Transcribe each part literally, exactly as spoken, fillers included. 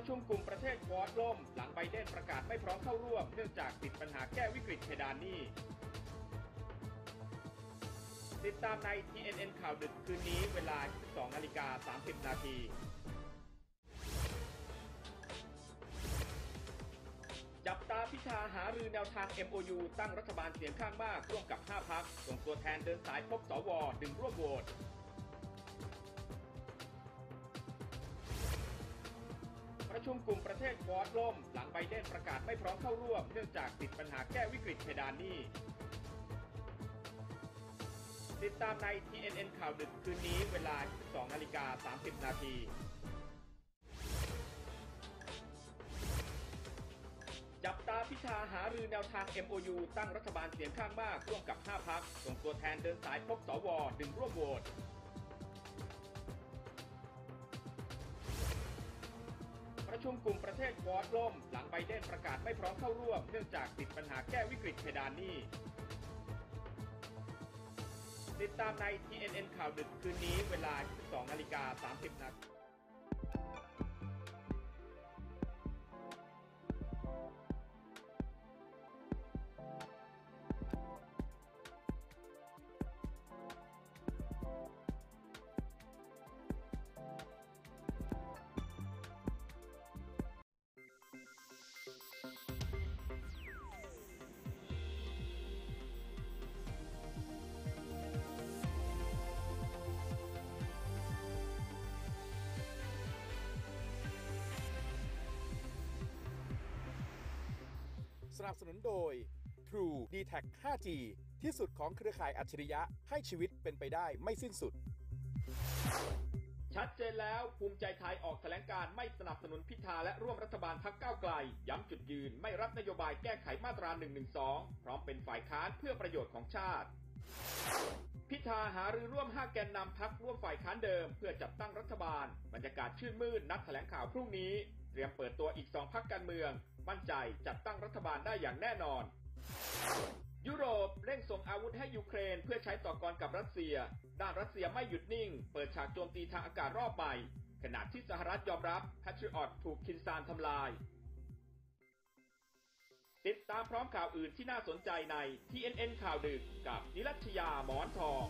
ชุมกลุ่มประเทศควอดล่มหลังไบเดนประกาศไม่พร้อมเข้าร่วมเนื่องจากติดปัญหาแก้วิกฤตเพดานหนี้ติดตามใน ที เอ็น เอ็น ข่าวดึกคืนนี้เวลา สิบสองนาฬิกาสามสิบนาทีจับตาพิธาหารือแนวทาง เอ็ม โอ ยู ตั้งรัฐบาลเสียงข้างมากร่วมกับห้าพรรคส่งตัวแทนเดินสายพบสวดึงร่วมโหวตประชุมกลุ่มประเทศควอดล่มหลังไบเดนประกาศไม่พร้อมเข้าร่วมเนื่องจากติดปัญหาแก้วิกฤตเพดานหนี้ติดตามใน ที เอ็น เอ็น ข่าวดึกคืนนี้เวลา สิบสองนาฬิกาสามสิบนาทีจับตาพิธาหารือแนวทาง เอ็ม โอ ยู ตั้งรัฐบาลเสียงข้างมากร่วมกับห้าพรรคส่งตัวแทนเดินสายพบสวดึงร่วมโหวตประชุมกลุ่มประเทศควอดล่มหลังไบเดนประกาศไม่พร้อมเข้าร่วมเนื่องจากติดปัญหาแก้วิกฤตเพดานหนี้ติดตามใน ที เอ็น เอ็น ข่าวดึกคืนนี้เวลา สิบสองนาฬิกาสามสิบนาทีสนับสนุนโดย True ดี แท็ก ห้าจี ที่สุดของเครือข่ายอัจฉริยะให้ชีวิตเป็นไปได้ไม่สิ้นสุดชัดเจนแล้วภูมิใจไทยออกแถลงการไม่สนับสนุนพิธาและร่วมรัฐบาลพรรคก้าวไกลย้ำจุดยืนไม่รับนโยบายแก้ไขมาตราหนึ่งหนึ่งสองพร้อมเป็นฝ่ายค้านเพื่อประโยชน์ของชาติพิธาหารือร่วมห้าแกนนำพรรคร่วมฝ่ายค้านเดิมเพื่อจัดตั้งรัฐบาลบรรยากาศชื่นมื่นนัดแถลงข่าวพรุ่งนี้เตรียมเปิดตัวอีกสองพรรคการเมืองมั่นใจจัดตั้งรัฐบาลได้อย่างแน่นอนยุโรปเร่งส่งอาวุธให้ยูเครนเพื่อใช้ต่อกรกับรัสเซียด้านรัสเซียไม่หยุดนิ่งเปิดฉากโจมตีทางอากาศรอบใหม่ขณะที่สหรัฐยอมรับแพทริออตถูกคินซานทำลายติดตามพร้อมข่าวอื่นที่น่าสนใจใน ที เอ็น เอ็น ข่าวดึกกับนิรัชยาหมอนทอง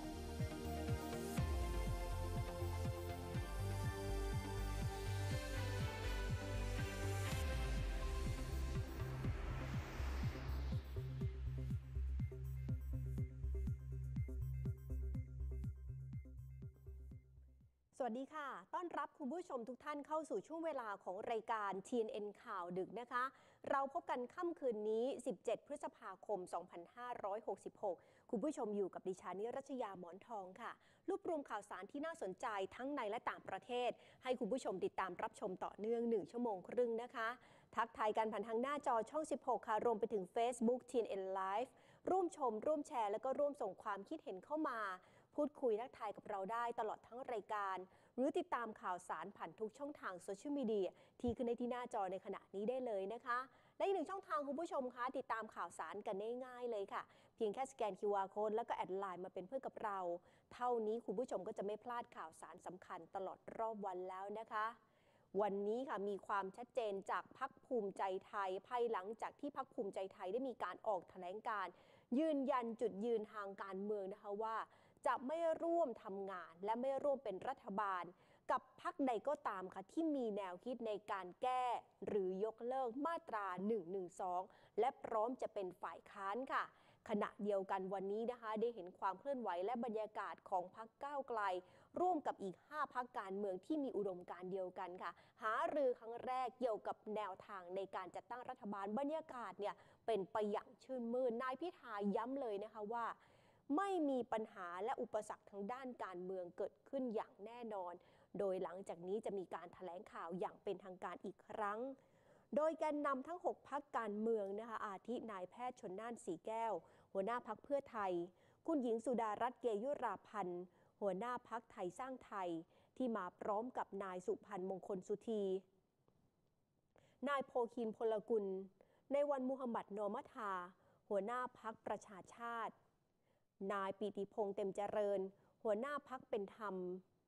สวัสดีค่ะต้อนรับคุณผู้ชมทุกท่านเข้าสู่ช่วงเวลาของรายการ ที เอ็น เอ็น ข่าวดึกนะคะเราพบกันค่ำคืนนี้สิบเจ็ดพฤษภาคมสองพันห้าร้อยหกสิบหกคุณผู้ชมอยู่กับดิฉันนิรัชยาหมอนทองค่ะรวบรวมข่าวสารที่น่าสนใจทั้งในและต่างประเทศให้คุณผู้ชมติดตามรับชมต่อเนื่องหนึ่งชั่วโมงครึ่งนะคะทักทายกันผ่านทางหน้าจอช่องสิบหกค่ะรวมไปถึง Facebook ที เอ็น เอ็น Live ร่วมชมร่วมแชร์แล้วก็ร่วมส่งความคิดเห็นเข้ามาพูดคุยทักทายกับเราได้ตลอดทั้งรายการหรือติดตามข่าวสารผ่านทุกช่องทางโซเชียลมีเดียที่ขึ้นในที่หน้าจอในขณะนี้ได้เลยนะคะและอีกหนึ่งช่องทางคุณผู้ชมคะติดตามข่าวสารกันง่ายๆเลยค่ะเพียงแค่สแกน คิว อาร์ Code แล้วก็แอดไลน์มาเป็นเพื่อนกับเราเท่านี้คุณผู้ชมก็จะไม่พลาดข่าวสารสำคัญตลอดรอบวันแล้วนะคะวันนี้ค่ะมีความชัดเจนจากพรรคภูมิใจไทยภายหลังจากที่พรรคภูมิใจไทยได้มีการออกแถลงการยืนยันจุดยืนทางการเมืองนะคะว่าจะไม่ร่วมทำงานและไม่ร่วมเป็นรัฐบาลกับพรรคใดก็ตามค่ะที่มีแนวคิดในการแก้หรือยกเลิกมาตราหนึ่งหนึ่งสองและพร้อมจะเป็นฝ่ายค้านค่ะขณะเดียวกันวันนี้นะคะได้เห็นความเคลื่อนไหวและบรรยากาศของพรรคก้าวไกลร่วมกับอีกห้าพรรคการเมืองที่มีอุดมการณ์เดียวกันค่ะหารือครั้งแรกเกี่ยวกับแนวทางในการจัดตั้งรัฐบาลบรรยากาศเนี่ยเป็นไปอย่างชื่นมื่นนายพิธาย้ำเลยนะคะว่าไม่มีปัญหาและอุปสรรคทางด้านการเมืองเกิดขึ้นอย่างแน่นอนโดยหลังจากนี้จะมีการแถลงข่าวอย่างเป็นทางการอีกครั้งโดยแกนนำทั้งหกพรรคการเมืองนะคะอาทินายแพทย์ชลน่านสีแก้วหัวหน้าพรรคเพื่อไทยคุณหญิงสุดารัตน์เกยุราพันธ์หัวหน้าพรรคไทยสร้างไทยที่มาพร้อมกับนายสุพันธ์มงคลสุธีนายโพคินพลกุลในวันมุฮัมหมัดนอมทาหัวหน้าพรรคประชาชาตินายปิติพงษ์เต็มเจริญหัวหน้าพรรคเป็นธรรม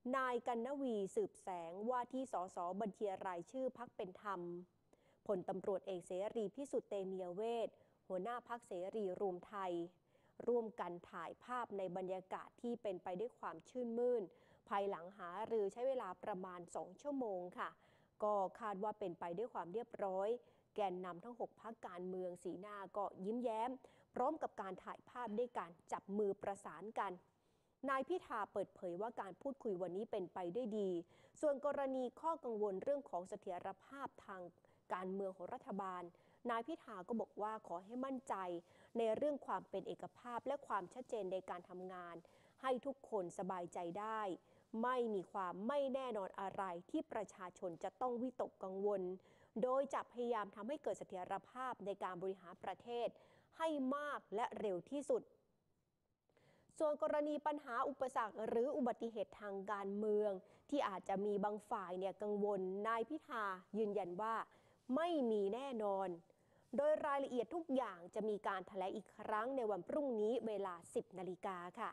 นายกนวีสืบแสงว่าที่สสบัญชีรายชื่อพรรคเป็นธรรมพลตำรวจเอกเสรีพิสุทธิ์เตมียเวทหัวหน้าพรรคเสรีรวมไทยร่วมกันถ่ายภาพในบรรยากาศที่เป็นไปด้วยความชื่นมื่นภายหลังหารือใช้เวลาประมาณสองชั่วโมงค่ะก็คาดว่าเป็นไปด้วยความเรียบร้อยแกนนำทั้งหกพรรคการเมืองสีหน้าก็ยิ้มแย้มพร้อมกับการถ่ายภาพด้วยการจับมือประสานกันนายพิธาเปิดเผยว่าการพูดคุยวันนี้เป็นไปได้ดีส่วนกรณีข้อกังวลเรื่องของเสถียรภาพทางการเมืองของรัฐบาลนายพิธาก็บอกว่าขอให้มั่นใจในเรื่องความเป็นเอกภาพและความชัดเจนในการทำงานให้ทุกคนสบายใจได้ไม่มีความไม่แน่นอนอะไรที่ประชาชนจะต้องวิตกกังวลโดยจะพยายามทำให้เกิดเสถียรภาพในการบริหารประเทศให้มากและเร็วที่สุดส่วนกรณีปัญหาอุปสรรคหรืออุบัติเหตุทางการเมืองที่อาจจะมีบางฝ่ายเนี่ยกังวลนายพิธายืนยันว่าไม่มีแน่นอนโดยรายละเอียดทุกอย่างจะมีการแถลงอีกครั้งในวันพรุ่งนี้เวลา สิบนาฬิกาค่ะ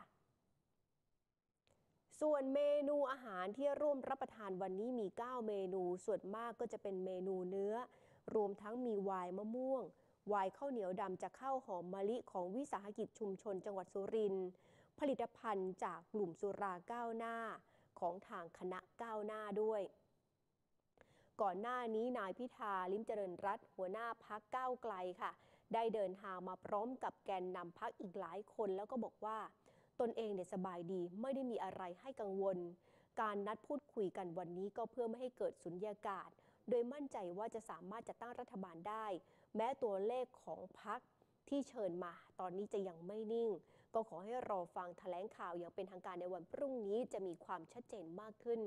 ส่วนเมนูอาหารที่ร่วมรับประทานวันนี้มีเก้าเมนูส่วนมากก็จะเป็นเมนูเนื้อรวมทั้งมีไวน์มะม่วงไวน์ข้าวเหนียวดำจากข้าวหอมมะลิของวิสาหกิจชุมชนจังหวัดสุรินทร์ผลิตภัณฑ์จากกลุ่มสุราก้าวหน้าของทางคณะก้าวหน้าด้วยก่อนหน้านี้นายพิธาลิ้มเจริญรัตน์หัวหน้าพรรคก้าวไกลค่ะได้เดินทางมาพร้อมกับแกนนำพรรคอีกหลายคนแล้วก็บอกว่าตนเองเนี่ยสบายดีไม่ได้มีอะไรให้กังวลการนัดพูดคุยกันวันนี้ก็เพื่อไม่ให้เกิดสุญญากาศโดยมั่นใจว่าจะสามารถจัดตั้งรัฐบาลได้แม้ตัวเลขของพรรคที่เชิญมาตอนนี้จะยังไม่นิ่งก็ขอให้รอฟังแถลงข่าวอย่างเป็นทางการในวันพรุ่งนี้จะมีความชัดเจนมากขึ้น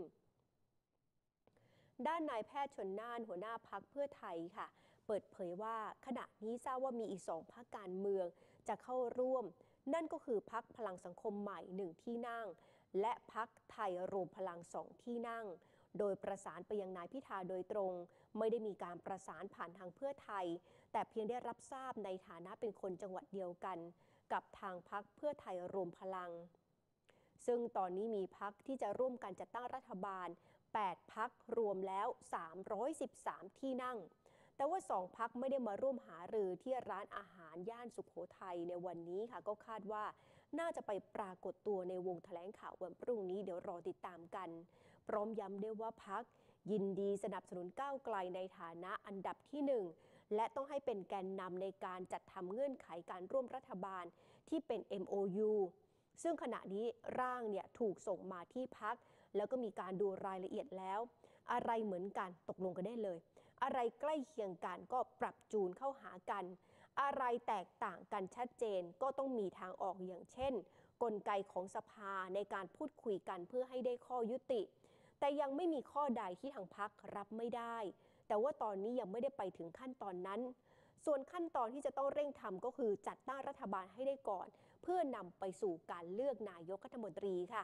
ด้านนายแพทย์ชลน่านหัวหน้าพรรคเพื่อไทยค่ะเปิดเผยว่าขณะนี้ทราบว่ามีอีกสองพรรคการเมืองจะเข้าร่วมนั่นก็คือพรรคพลังสังคมใหม่หนึ่งที่นั่งและพรรคไทยรวมพลังสองที่นั่งโดยประสานไปยังนายพิธาโดยตรงไม่ได้มีการประสานผ่านทางเพื่อไทยแต่เพียงได้รับทราบในฐานะเป็นคนจังหวัดเดียวกันกับทางพรรคเพื่อไทยรวมพลังซึ่งตอนนี้มีพรรคที่จะร่วมกันจัดตั้งรัฐบาลแปดพรรครวมแล้วสามร้อยสิบสามที่นั่งแต่ว่าสองพรรคไม่ได้มาร่วมหารือที่ร้านอาหารย่านสุโขทัยในวันนี้ค่ะก็คาดว่าน่าจะไปปรากฏตัวในวงแถลงข่าววันพรุ่งนี้เดี๋ยวรอติดตามกันพร้อมย้ำด้วยว่าพรรคยินดีสนับสนุนก้าวไกลในฐานะอันดับที่หนึ่งและต้องให้เป็นแกนนำในการจัดทำเงื่อนไขการร่วมรัฐบาลที่เป็น เอ็ม โอ ยู ซึ่งขณะนี้ร่างเนี่ยถูกส่งมาที่พรรคแล้วก็มีการดูรายละเอียดแล้วอะไรเหมือนกันตกลงกันได้เลยอะไรใกล้เคียงกันก็ปรับจูนเข้าหากันอะไรแตกต่างกันชัดเจนก็ต้องมีทางออกอย่างเช่นกลไกของสภาในการพูดคุยกันเพื่อให้ได้ข้อยุติแต่ยังไม่มีข้อใดที่ทางพรรครับไม่ได้แต่ว่าตอนนี้ยังไม่ได้ไปถึงขั้นตอนนั้นส่วนขั้นตอนที่จะต้องเร่งทำก็คือจัดตั้งรัฐบาลให้ได้ก่อนเพื่อนำไปสู่การเลือกนายกรัฐมนตรีค่ะ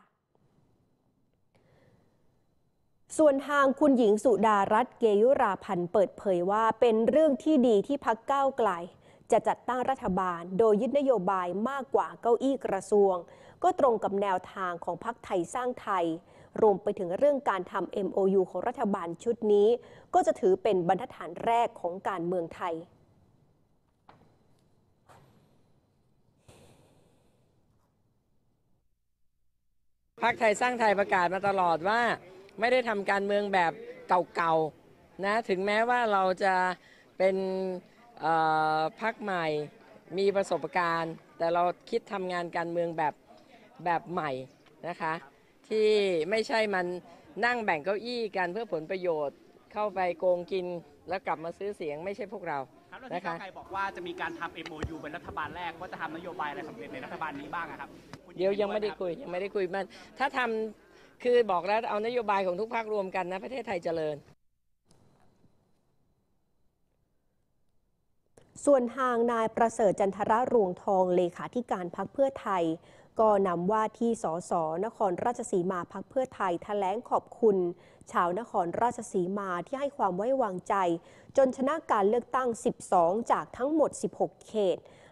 ส่วนทางคุณหญิงสุดารัตน์เกยุราพันธ์เปิดเผยว่าเป็นเรื่องที่ดีที่พรรคก้าวไกลจะจัดตั้งรัฐบาลโดยยึดนโยบายมากกว่าเก้าอี้กระทรวงก็ตรงกับแนวทางของพรรคไทยสร้างไทยรวมไปถึงเรื่องการทำ เอ็ม โอ ยู ของรัฐบาลชุดนี้ก็จะถือเป็นบรรทัดฐานแรกของการเมืองไทยพรรคไทยสร้างไทยประกาศมาตลอดว่าไม่ได้ทำการเมืองแบบเก่าๆนะถึงแม้ว่าเราจะเป็นพรรคใหม่มีประสบการณ์แต่เราคิดทำงานการเมืองแบบแบบใหม่นะคะที่ไม่ใช่มันนั่งแบ่งเก้าอี้กันเพื่อผลประโยชน์เข้าไปโกงกินแล้วกลับมาซื้อเสียงไม่ใช่พวกเรานะคะใครบอกว่าจะมีการทำ เอ็ม โอ ยู เป็นรัฐบาลแรกว่าจะทำนโยบายอะไรสำเร็จในรัฐบาลนี้บ้างครับเดี๋ยวยังไม่ได้คุยยังไม่ได้คุยมันถ้าทำคือบอกแล้วเอานโยบายของทุกพรรครวมกันนะประเทศไทยเจริญส่วนทางนายประเสริฐจันทรรวงทองเลขาธิการพรรคเพื่อไทยก็นำว่าที่สสนครราชสีมาพรรคเพื่อไทยแถลงขอบคุณชาวนครราชสีมาที่ให้ความไว้วางใจจนชนะการเลือกตั้งสิบสองจากทั้งหมดสิบหกเขต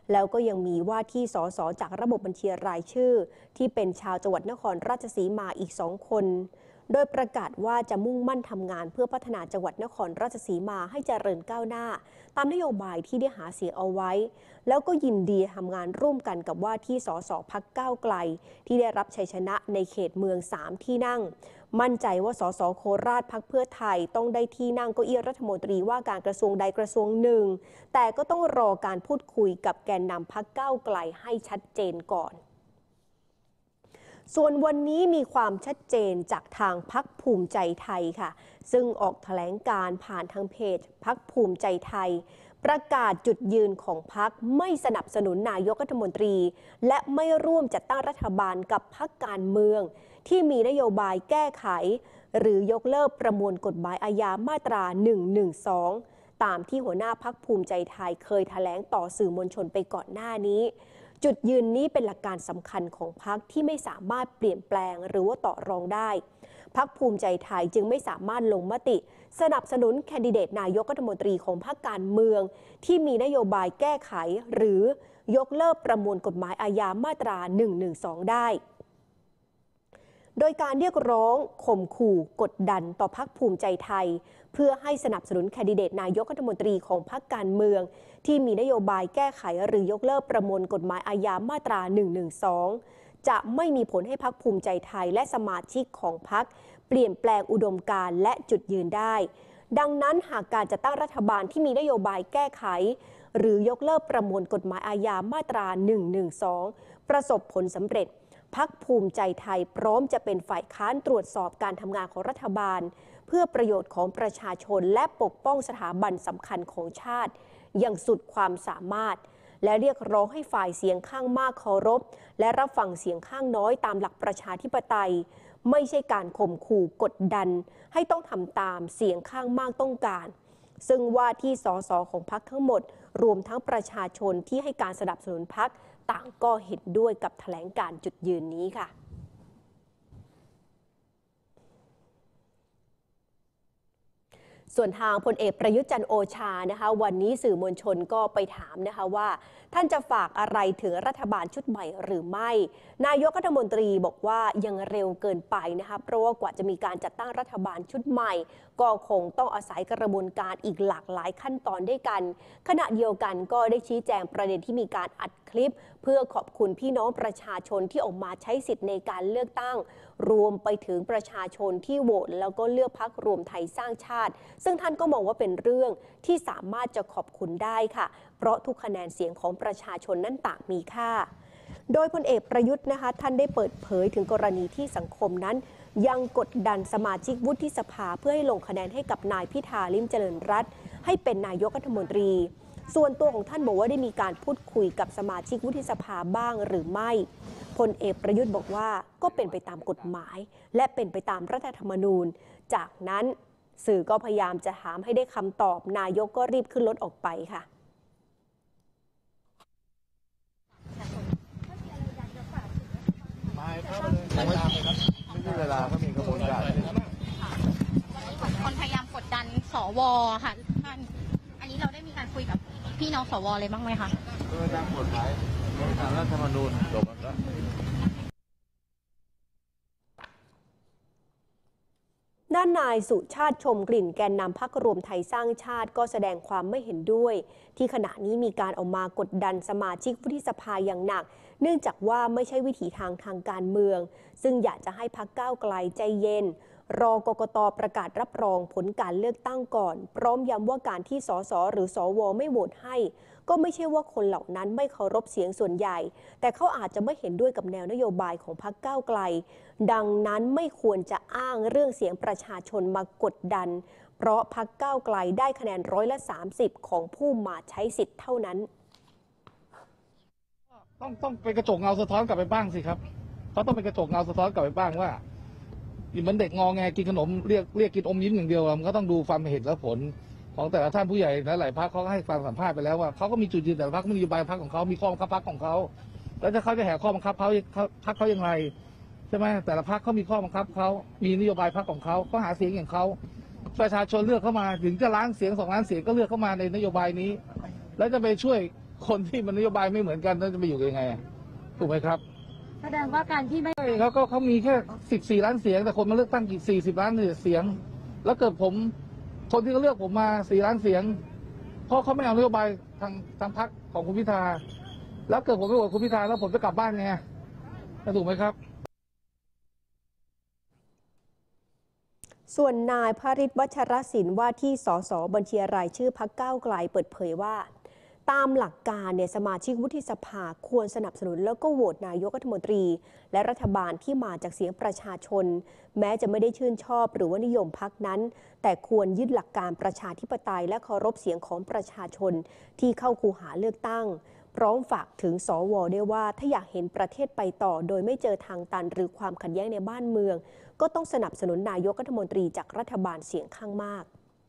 แล้วก็ยังมีว่าที่สสจากระบบบัญชีรายชื่อที่เป็นชาวจังหวัดนครราชสีมาอีกสองคนโดยประกาศว่าจะมุ่งมั่นทำงานเพื่อพัฒนาจังหวัดนครราชสีมาให้เจริญก้าวหน้าตามนโยบายที่ได้หาเสียงเอาไว้แล้วก็ยินดีทำงานร่วมกันกับว่าที่สสพรรคก้าวไกลที่ได้รับชัยชนะในเขตเมืองสามที่นั่งมั่นใจว่าสสโคราชพรรคเพื่อไทยต้องได้ที่นั่งเก้าอี้รัฐมนตรีว่าการกระทรวงใดกระทรวงหนึ่งแต่ก็ต้องรอการพูดคุยกับแกนนำพรรคก้าวไกลให้ชัดเจนก่อนส่วนวันนี้มีความชัดเจนจากทางพรรคภูมิใจไทยค่ะซึ่งออกแถลงการผ่านทางเพจพรรคภูมิใจไทยประกาศจุดยืนของพรรคไม่สนับสนุนนายกรัฐมนตรีและไม่ร่วมจัดตั้งรัฐบาลกับพรรคการเมืองที่มีนโยบายแก้ไขหรือยกเลิกประมวลกฎหมายอาญามาตราหนึ่งหนึ่งสองตามที่หัวหน้าพรรคภูมิใจไทยเคยแถลงต่อสื่อมวลชนไปก่อนหน้านี้จุดยืนนี้เป็นหลักการสำคัญของพรรคที่ไม่สามารถเปลี่ยนแปลงหรือว่าต่อรองได้พรรคภูมิใจไทยจึงไม่สามารถลงมติสนับสนุนแคนดิเดตนายกรัฐมนตรีของพรรคการเมืองที่มีนโยบายแก้ไขหรือยกเลิกประมวลกฎหมายอาญามาตราหนึ่งหนึ่งสองได้โดยการเรียกร้องข่มขู่กดดันต่อพรรคภูมิใจไทยเพื่อให้สนับสนุนแคนดิเดตนายกรัฐมนตรีของพรรคการเมืองที่มีนโยบายแก้ไขหรือยกเลิกประมวลกฎหมายอาญามาตราหนึ่งหนึ่งสองจะไม่มีผลให้พรรคภูมิใจไทยและสมาชิกของพรรคเปลี่ยนแปลงอุดมการณ์และจุดยืนได้ดังนั้นหากการจัดตั้งรัฐบาลที่มีนโยบายแก้ไขหรือยกเลิกประมวลกฎหมายอาญามาตราหนึ่งหนึ่งสองประสบผลสำเร็จพรรคภูมิใจไทยพร้อมจะเป็นฝ่ายค้านตรวจสอบการทำงานของรัฐบาลเพื่อประโยชน์ของประชาชนและปกป้องสถาบันสำคัญของชาติอย่างสุดความสามารถและเรียกร้องให้ฝ่ายเสียงข้างมากเคารพและรับฟังเสียงข้างน้อยตามหลักประชาธิปไตยไม่ใช่การข่มขู่กดดันให้ต้องทำตามเสียงข้างมากต้องการซึ่งว่าที่สสของพรรคทั้งหมดรวมทั้งประชาชนที่ให้การสนับสนุนพรรคต่างก็เห็นด้วยกับแถลงการจุดยืนนี้ค่ะส่วนทางพลเอกประยุทธ์จันทร์โอชานะคะวันนี้สื่อมวลชนก็ไปถามนะคะว่าท่านจะฝากอะไรถึงรัฐบาลชุดใหม่หรือไม่นายกรัฐมนตรีบอกว่ายังเร็วเกินไปนะคะเพราะว่ากว่าจะมีการจัดตั้งรัฐบาลชุดใหม่ก็คงต้องอาศัยกระบวนการอีกหลากหลายขั้นตอนด้วยกันขณะเดียวกันก็ได้ชี้แจงประเด็นที่มีการอัดคลิปเพื่อขอบคุณพี่น้องประชาชนที่ออกมาใช้สิทธิ์ในการเลือกตั้งรวมไปถึงประชาชนที่โหวตแล้วก็เลือกพรรครวมไทยสร้างชาติซึ่งท่านก็มองว่าเป็นเรื่องที่สามารถจะขอบคุณได้ค่ะเพราะทุกคะแนนเสียงของประชาชนนั้นต่างมีค่าโดยพลเอกประยุทธ์นะคะท่านได้เปิดเผยถึงกรณีที่สังคมนั้นยังกดดันสมาชิกวุฒิสภาเพื่อให้ลงคะแนนให้กับนายพิธาลิ้มเจริญรัตน์ให้เป็นนายกรัฐมนตรีส่วนตัวของท่านบอกว่าได้มีการพูดคุยกับสมาชิกวุฒิสภาบ้างหรือไม่พลเอกประยุทธ์บอกว่าก็เป็นไปตามกฎหมายและเป็นไปตามรัฐธรรมนูญจากนั้นสื่อก็พยายามจะถามให้ได้คำตอบนายกก็รีบขึ้นรถออกไปค่ะไม่ตามเลยครับไม่มีเวลาก็มีกระบวนการคนพยายามกดดันสวค่ะท่านอันนี้เราได้มีการคุยกับพี่น้องสวเลยบ้างไหมคะก็ตามกฎหมายตามรัฐธรรมนูญจบแล้วด้านนายสุชาติชมกลิ่นแกนนำพรรครวมไทยสร้างชาติก็แสดงความไม่เห็นด้วยที่ขณะนี้มีการออกมากดดันสมาชิกวุฒิสภาอย่างหนักเนื่องจากว่าไม่ใช่วิถีทางทางการเมืองซึ่งอยากจะให้พรรคก้าวไกลใจเย็นรอกกต.ประกาศรับรองผลการเลือกตั้งก่อนพร้อมย้ำว่าการที่สสหรือสวไม่โหวตให้ก็ไม่ใช่ว่าคนเหล่านั้นไม่เคารพเสียงส่วนใหญ่แต่เขาอาจจะไม่เห็นด้วยกับแนวนโยบายของพรรคก้าวไกลดังนั้นไม่ควรจะอ้างเรื่องเสียงประชาชนมากดดันเพราะพรรคก้าวไกลได้คะแนนร้อยละสามสิบของผู้มาใช้สิทธิ์เท่านั้นต้องต้องเป็นกระจกเงาสะท้อนกลับไปบ้างสิครับเขาต้องเป็นกระจกเงาสะท้อนกลับไปบ้างว่าเหมือนเด็กงอแงกินขนมเรียกเรียกกินอมยิ้มอย่างเดียวมันก็ต้องดูความเหตุและผลของแต่ละท่านผู้ใหญ่หลายๆพรรคเขาให้ฟังสัมภาษณ์ไปแล้วว่าเขาก็มีจุดยืนแต่ละพรรคมีนโยบายพรรคของเขามีข้อบังคับพรรคของเขาแล้วถ้าเขาจะแหกข้อบังคับเขาพรรคเขาอย่างไรใช่ไหมแต่ละพรรคเขามีข้อบังคับเขามีนโยบายพรรคของเขาเขาหาเสียงอย่างเขาประชาชนเลือกเข้ามาถึงจะล้านเสียงสองล้านเสียงก็เลือกเข้ามาในนโยบายนี้แล้วจะไปช่วยคนที่มันนโยบายไม่เหมือนกันจะไปอยู่ยังไงถูกไหมครับแสดงว่าการที่ไม่เขาก็เขามีแค่สิบสี่ล้านเสียงแต่คนมาเลือกตั้งกี่สี่สิบล้านเสียงแล้วเกิดผมคนที่เขาเลือกผมมาสี่ล้านเสียงเพราะเขาไม่เอานโยบายทางทางพรรคของคุณพิธาแล้วเกิดผมไปโหวตคุณพิธาแล้วผมจะกลับบ้านไงถูกไหมครับส่วนนายพริตวัชรศิลป์ว่าที่สสบัญชีรายชื่อพรรคก้าวไกลเปิดเผยว่าตามหลักการเนี่ยสมาชิกวุฒิสภาควรสนับสนุนแล้วก็โหวตนายกรัฐมนตรีและรัฐบาลที่มาจากเสียงประชาชนแม้จะไม่ได้ชื่นชอบหรือว่านิยมพรรคนั้นแต่ควรยึดหลักการประชาธิปไตยและเคารพเสียงของประชาชนที่เข้าคูหาเลือกตั้งพร้อมฝากถึงสวด้วยว่าถ้าอยากเห็นประเทศไปต่อโดยไม่เจอทางตันหรือความขัดแย้งในบ้านเมืองก็ต้องสนับสนุนนายกรัฐมนตรีจากรัฐบาลเสียงข้างมาก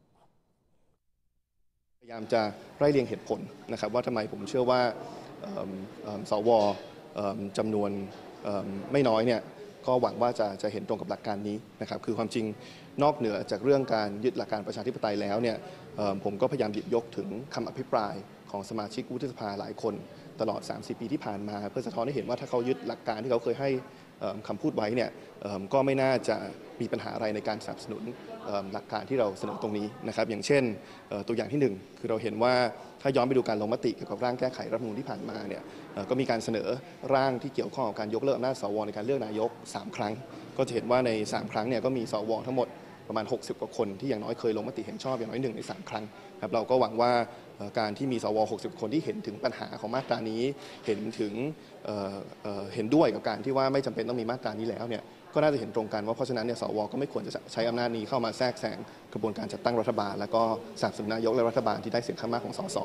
พยายามจะไล่เรียงเหตุผลนะครับว่าทำไมผมเชื่อว่าสวจำนวนไม่น้อยเนี่ยก็หวังว่าจะจะเห็นตรงกับหลักการนี้นะครับคือความจริงนอกเหนือจากเรื่องการยึดหลักการประชาธิปไตยแล้วเนี่ยผมก็พยายามหยิบยกถึงคำอภิปรายของสมาชิกวุฒิสภาหลายคนตลอด สามสิบ ปีที่ผ่านมาเพื่อสะท้อนให้เห็นว่าถ้าเขายึดหลักการที่เขาเคยให้คำพูดไว้เนี่ยก็ไม่น่าจะมีปัญหาอะไรในการสนับสนุนหลักการที่เราเสนอตรงนี้นะครับอย่างเช่นตัวอย่างที่หนึ่งคือเราเห็นว่าถ้าย้อนไปดูการลงมติเกี่ยวกับร่างแก้ไขรัฐธรรมนูญที่ผ่านมาเนี่ยก็มีการเสนอร่างที่เกี่ยวข้องกับการยกเลิกอำนาจสวในการเลือกนายกสามครั้งก็จะเห็นว่าในสามครั้งเนี่ยก็มีสวทั้งหมดประมาณหกสิบกว่าคนที่อย่างน้อยเคยลงมติเห็นชอบอย่างน้อยหนึ่งในสามครั้งครับเราก็หวังว่าการที่มีสวหกสิบคนที่เห็นถึงปัญหาของมาตรานี้เห็นถึงเอ่อเอ่อเห็นด้วยกับการที่ว่าไม่จำเป็นต้องมีมาตรานี้แล้วเนี่ยก็น่าจะเห็นตรงกันว่าเพราะฉะนั้นเนี่ยสวก็ไม่ควรจะใช้อำนาจนี้เข้ามาแทรกแซงกระบวนการจัดตั้งรัฐบาลแล้วก็สนับสนุนนายกและรัฐบาลที่ได้เสียงข้างมากของสส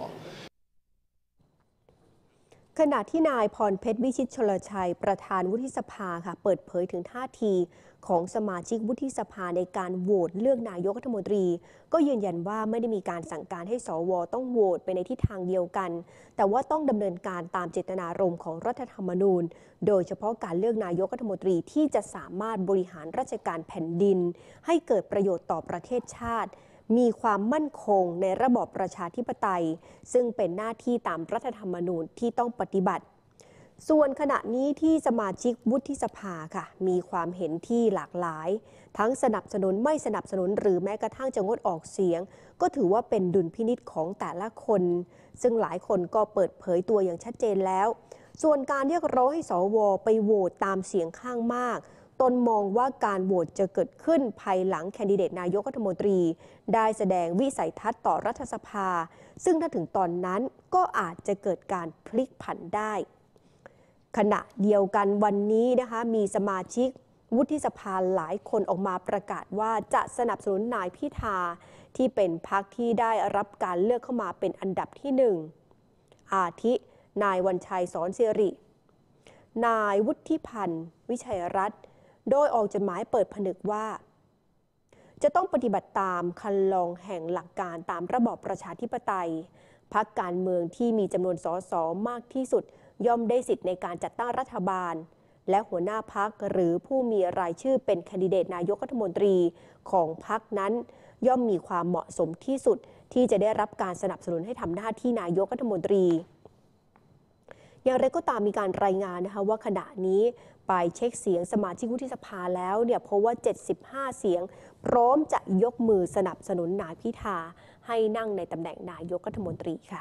ขณะที่นายพรเพชรวิชิตชลชัยประธานวุฒิสภาค่ะเปิดเผยถึงท่าทีของสมาชิกวุฒิสภาในการโหวตเลือกนายกรัฐมนตรีก็ยืนยันว่าไม่ได้มีการสั่งการให้สวต้องโหวตไปในทิศทางเดียวกันแต่ว่าต้องดำเนินการตามเจตนารมณ์ของรัฐธรรมนูญโดยเฉพาะการเลือกนายกรัฐมนตรีที่จะสามารถบริหารราชการแผ่นดินให้เกิดประโยชน์ต่อประเทศชาติมีความมั่นคงในระบอบประชาธิปไตยซึ่งเป็นหน้าที่ตามรัฐธรรมนูญที่ต้องปฏิบัติส่วนขณะนี้ที่สมาชิกวุฒิสภาค่ะมีความเห็นที่หลากหลายทั้งสนับสนุนไม่สนับสนุนหรือแม้กระทั่งจะงดออกเสียงก็ถือว่าเป็นดุลพินิจของแต่ละคนซึ่งหลายคนก็เปิดเผยตัวอย่างชัดเจนแล้วส่วนการเรียกร้องให้สวไปโหวตตามเสียงข้างมากตนมองว่าการโหวตจะเกิดขึ้นภายหลังแคนดิเดตนายกรัฐมนตรีได้แสดงวิสัยทัศน์ต่อรัฐสภาซึ่งถ้าถึงตอนนั้นก็อาจจะเกิดการพลิกผันได้ขณะเดียวกันวันนี้นะคะมีสมาชิกวุฒิสภาหลายคนออกมาประกาศว่าจะสนับสนุนนายพิธาที่เป็นพรรคที่ได้รับการเลือกเข้ามาเป็นอันดับที่หนึ่งอาทินายวันชัยสอนศิรินายวุฒิพันธ์วิชัยรัตน์โดยออกจดหมายเปิดผนึกว่าจะต้องปฏิบัติตามคันลองแห่งหลักการตามระบอบประชาธิปไตยพรรคการเมืองที่มีจำนวนสสมากที่สุดย่อมได้สิทธิ์ในการจัดตั้งรัฐบาลและหัวหน้าพรรคหรือผู้มีรายชื่อเป็นแคนดิเดตนายกรัฐมนตรีของพรรคนั้นย่อมมีความเหมาะสมที่สุดที่จะได้รับการสนับสนุนให้ทำหน้าที่นายกรัฐมนตรีอย่างไรก็ตามมีการรายงานนะคะว่าขณะนี้ไปเช็คเสียงสมาชิกวุฒิสภาแล้วเนี่ยเพราะว่าเจ็ดสิบห้าเสียงพร้อมจะยกมือสนับสนุนนายพิธาให้นั่งในตำแหน่งนายกรัฐมนตรีค่ะ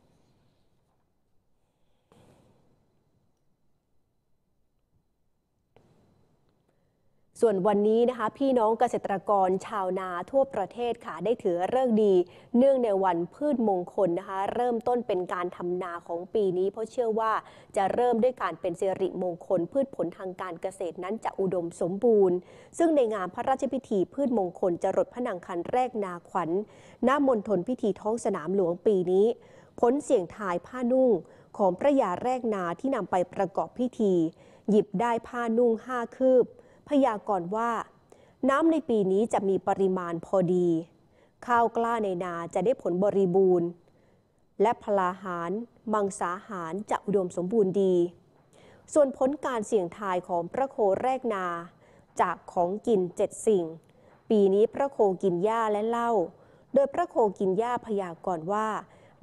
ส่วนวันนี้นะคะพี่น้องเกษตรกรชาวนาทั่วประเทศค่ะได้ถือฤกษ์ดีเนื่องในวันพืชมงคลนะคะเริ่มต้นเป็นการทำนาของปีนี้เพราะเชื่อว่าจะเริ่มด้วยการเป็นสิริมงคลพืชผลทางการเกษตรนั้นจะอุดมสมบูรณ์ซึ่งในงานพระราชพิธีพืชมงคลจรดพระนางคันแรกนาขวัญณมณฑลพิธีท้องสนามหลวงปีนี้ผลเสี่ยงทายผ้านุ่งของพระยาแรกนาที่นำไปประกอบพิธีหยิบได้ผ้านุ่งห้าคืบพยากรณ์ว่าน้ำในปีนี้จะมีปริมาณพอดีข้าวกล้าในนาจะได้ผลบริบูรณ์และพลาหารมังสาหารจะอุดมสมบูรณ์ดีส่วนผลการเสี่ยงทายของพระโคแรกนาจากของกินเจ็ดสิ่งปีนี้พระโคกินหญ้าและเหล้าโดยพระโคกินหญ้าพยากรณ์ว่า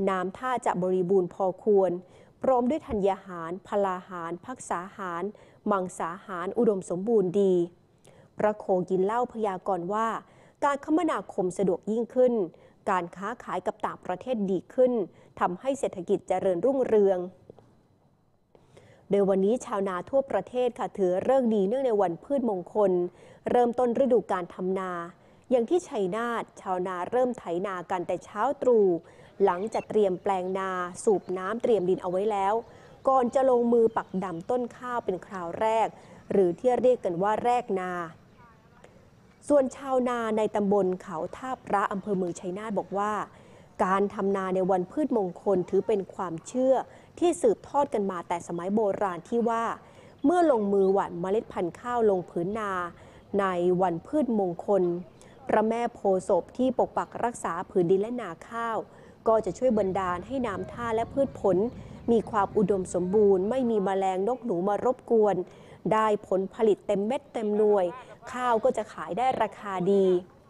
น้ำท่าจะบริบูรณ์พอควรพร้อมด้วยธัญญาหารพลาหารภักษาหารมังสาหารอุดมสมบูรณ์ดีพระโคกินเหล้าพยากรณ์ว่าการคมนาคมสะดวกยิ่งขึ้นการค้าขายกับต่างประเทศดีขึ้นทำให้เศรษฐกิจเจริญรุ่งเรืองโดยวันนี้ชาวนาทั่วประเทศค่ะถือฤกษ์ดีเนื่องในวันพืชมงคลเริ่มต้นฤดูการทำนาอย่างที่ชัยนาทชาวนาเริ่มไถนากันแต่เช้าตรู่หลังจากเตรียมแปลงนาสูบน้ำเตรียมดินเอาไว้แล้วก่อนจะลงมือปักดำต้นข้าวเป็นคราวแรกหรือที่เรียกกันว่าแรกนาส่วนชาวนาในตำบลเขาท่าพระอำเภอเมืองชัยนาทบอกว่าการทำนาในวันพืชมงคลถือเป็นความเชื่อที่สืบทอดกันมาแต่สมัยโบราณที่ว่าเมื่อลงมือหว่านเมล็ดพันธุ์ข้าวลงผืนนาในวันพืชมงคลพระแม่โพธิ์ศพที่ปกปักรักษาผืนดินและนาข้าวก็จะช่วยบันดาลให้น้ำท่าและพืชผลมีความอุดมสมบูรณ์ไม่มีแมลงนกหนูมารบกวนได้ผลผลิตเต็มเม็ดเต็มหน่วยข้าวก็จะขายได้ราคาดี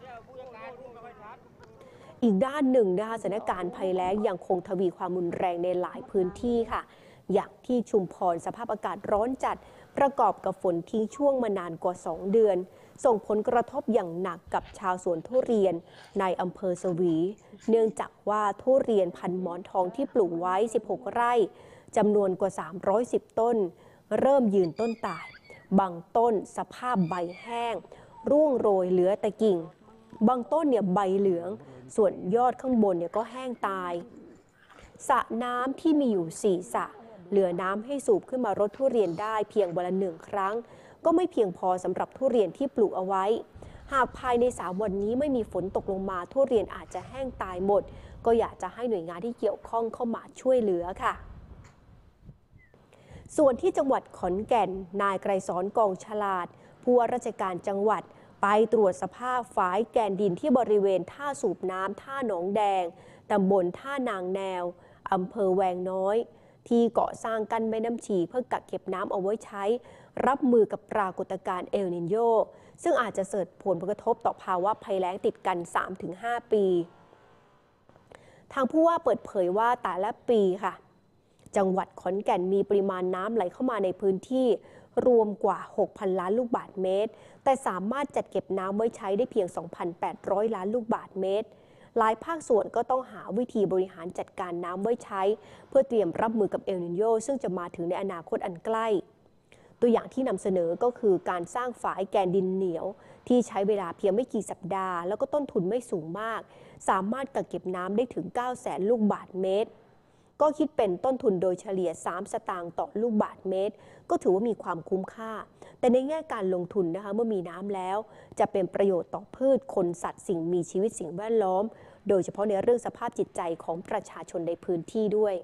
อีกด้านหนึ่งนะคะสถานการณ์ภัยแล้งยังคงทวีความรุนแรงในหลายพื้นที่ค่ะอย่างที่ชุมพรสภาพอากาศร้อนจัดประกอบกับฝนทิ้งช่วงมานานกว่าสองเดือนส่งผลกระทบอย่างหนักกับชาวสวนทุเรียนในอำเภอสวีเนื่องจากว่าทุเรียนพันหมอนทองที่ปลูกไว้สิบหกไร่จำนวนกว่าสามร้อยสิบต้นเริ่มยืนต้นตายบางต้นสภาพใบแห้งร่วงโรยเหลือแต่กิ่งบางต้นเนี่ยใบเหลืองส่วนยอดข้างบนเนี่ยก็แห้งตายสระน้ำที่มีอยู่สี่สระเหลือน้ำให้สูบขึ้นมารดทุเรียนได้เพียงวันละหนึ่งครั้งก็ไม่เพียงพอสำหรับทุเรียนที่ปลูกเอาไว้หากภายในสามวันนี้ไม่มีฝนตกลงมาทุเรียนอาจจะแห้งตายหมดก็อยากจะให้หน่วยงานที่เกี่ยวข้องเข้ามาช่วยเหลือค่ะส่วนที่จังหวัดขอนแก่นนายไกรสอนกองฉลาดผู้ว่าราชการจังหวัดไปตรวจสภาพฝายแกนดินที่บริเวณท่าสูบน้ำท่าหนองแดงตำบลท่านางแนวอำเภอแวงน้อยที่เกาะสร้างกั้นแม่น้ำชีเพื่อกักเก็บน้ำเอาไว้ใช้รับมือกับปรากฏการณ์เอลนิโญซึ่งอาจจะเกิดผลกระทบต่อภาวะภัยแล้งติดกัน สามถึงห้า ปีทางผู้ว่าเปิดเผยว่าแต่ละปีค่ะจังหวัดขอนแก่นมีปริมาณน้ำไหลเข้ามาในพื้นที่รวมกว่า หกพัน ล้านลูกบาศก์เมตรแต่สามารถจัดเก็บน้ำไว้ใช้ได้เพียง สองพันแปดร้อย ล้านลูกบาศก์เมตรหลายภาคส่วนก็ต้องหาวิธีบริหารจัดการน้ำไว้ใช้เพื่อเตรียมรับมือกับเอลนิโญซึ่งจะมาถึงในอนาคตอันใกล้ตัวอย่างที่นำเสนอก็คือการสร้างฝายแกนดินเหนียวที่ใช้เวลาเพียงไม่กี่สัปดาห์แล้วก็ต้นทุนไม่สูงมากสามารถกักเก็บน้ำได้ถึง เก้าแสน ลูกบาศก์เมตรก็คิดเป็นต้นทุนโดยเฉลี่ยสามสตางค์ต่อลูกบาศก์เมตรก็ถือว่ามีความคุ้มค่าแต่ในแง่การลงทุนนะคะเมื่อมีน้ำแล้วจะเป็นประโยชน์ต่อพืชคนสัตว์สิ่งมีชีวิตสิ่งแวดล้อมโดยเฉพาะในเรื่องสภาพจิตใจของประชาชนในพื้นที่ด้วย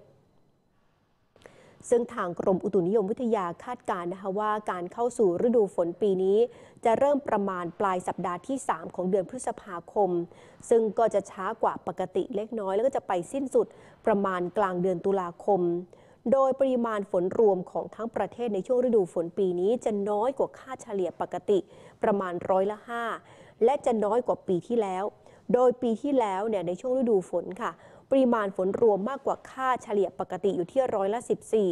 ซึ่งทางกรมอุตุนิยมวิทยาคาดการณ์นะคะว่าการเข้าสู่ฤดูฝนปีนี้จะเริ่มประมาณปลายสัปดาห์ที่สามของเดือนพฤษภาคมซึ่งก็จะช้ากว่าปกติเล็กน้อยแล้วก็จะไปสิ้นสุดประมาณกลางเดือนตุลาคมโดยปริมาณฝนรวมของทั้งประเทศในช่วงฤดูฝนปีนี้จะน้อยกว่าค่าเฉลี่ยปกติประมาณร้อยละห้าและจะน้อยกว่าปีที่แล้วโดยปีที่แล้วเนี่ยในช่วงฤดูฝนค่ะปริมาณฝนรวมมากกว่าค่าเฉลี่ยปกติอยู่ที่ร้อยละสิบสี่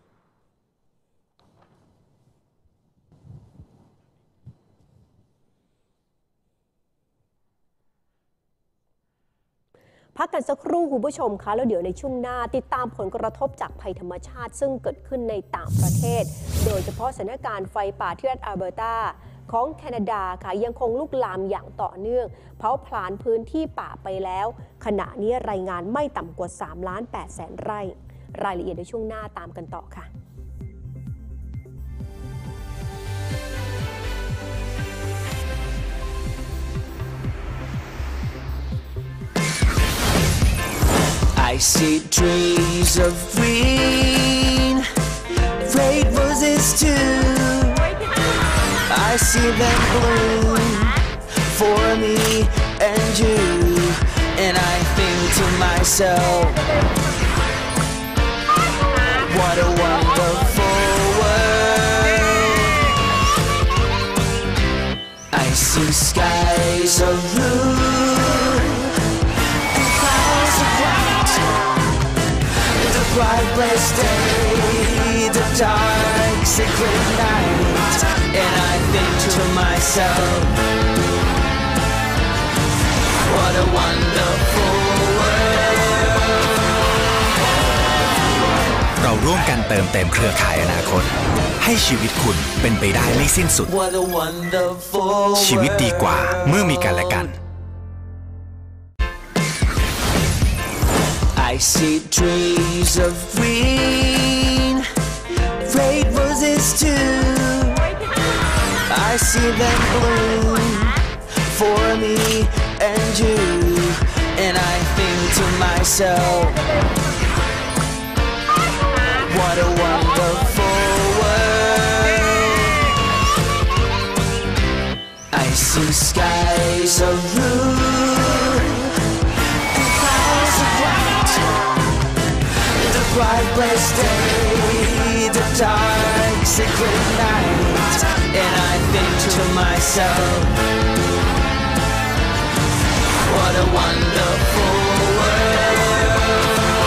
พักกันสักครู่คุณผู้ชมคะแล้วเดี๋ยวในช่วงหน้าติดตามผลกระทบจากภัยธรรมชาติซึ่งเกิดขึ้นในต่างประเทศโดยเฉพาะสถานการณ์ไฟป่าที่รัฐอัลเบอร์ตาของแคนาดาค่ะยังคงลุกลามอย่างต่อเนื่องเผาผลาญพื้นที่ป่าไปแล้วขณะนี้รายงานไม่ต่ำกว่าสามล้านแปดแสนไร่รายละเอียดในช่วงหน้าตามกันต่อค่ะ I see trees of green, red roses too. I see them bloom for me and you, and I think to myself, what a wonderful world. I see skies of blue and clouds of white. bright blessed day, the dark secret night, and I think to myself, what a wonderful world. เราร่วมกันเติมเต็มเครือข่ายอนาคตให้ชีวิตคุณเป็นไปได้ไม่สิ้นสุด What a wonderful ชีวิตดีกว่าเมื่อมีกันและกัน I see trees of green, red roses too. I see them bloom for me and you, and I think to myself, what a wonderful world. I see skies of blue and clouds of white, the bright blessed day, the dark secret night, and I think to myself, what a wonderful world.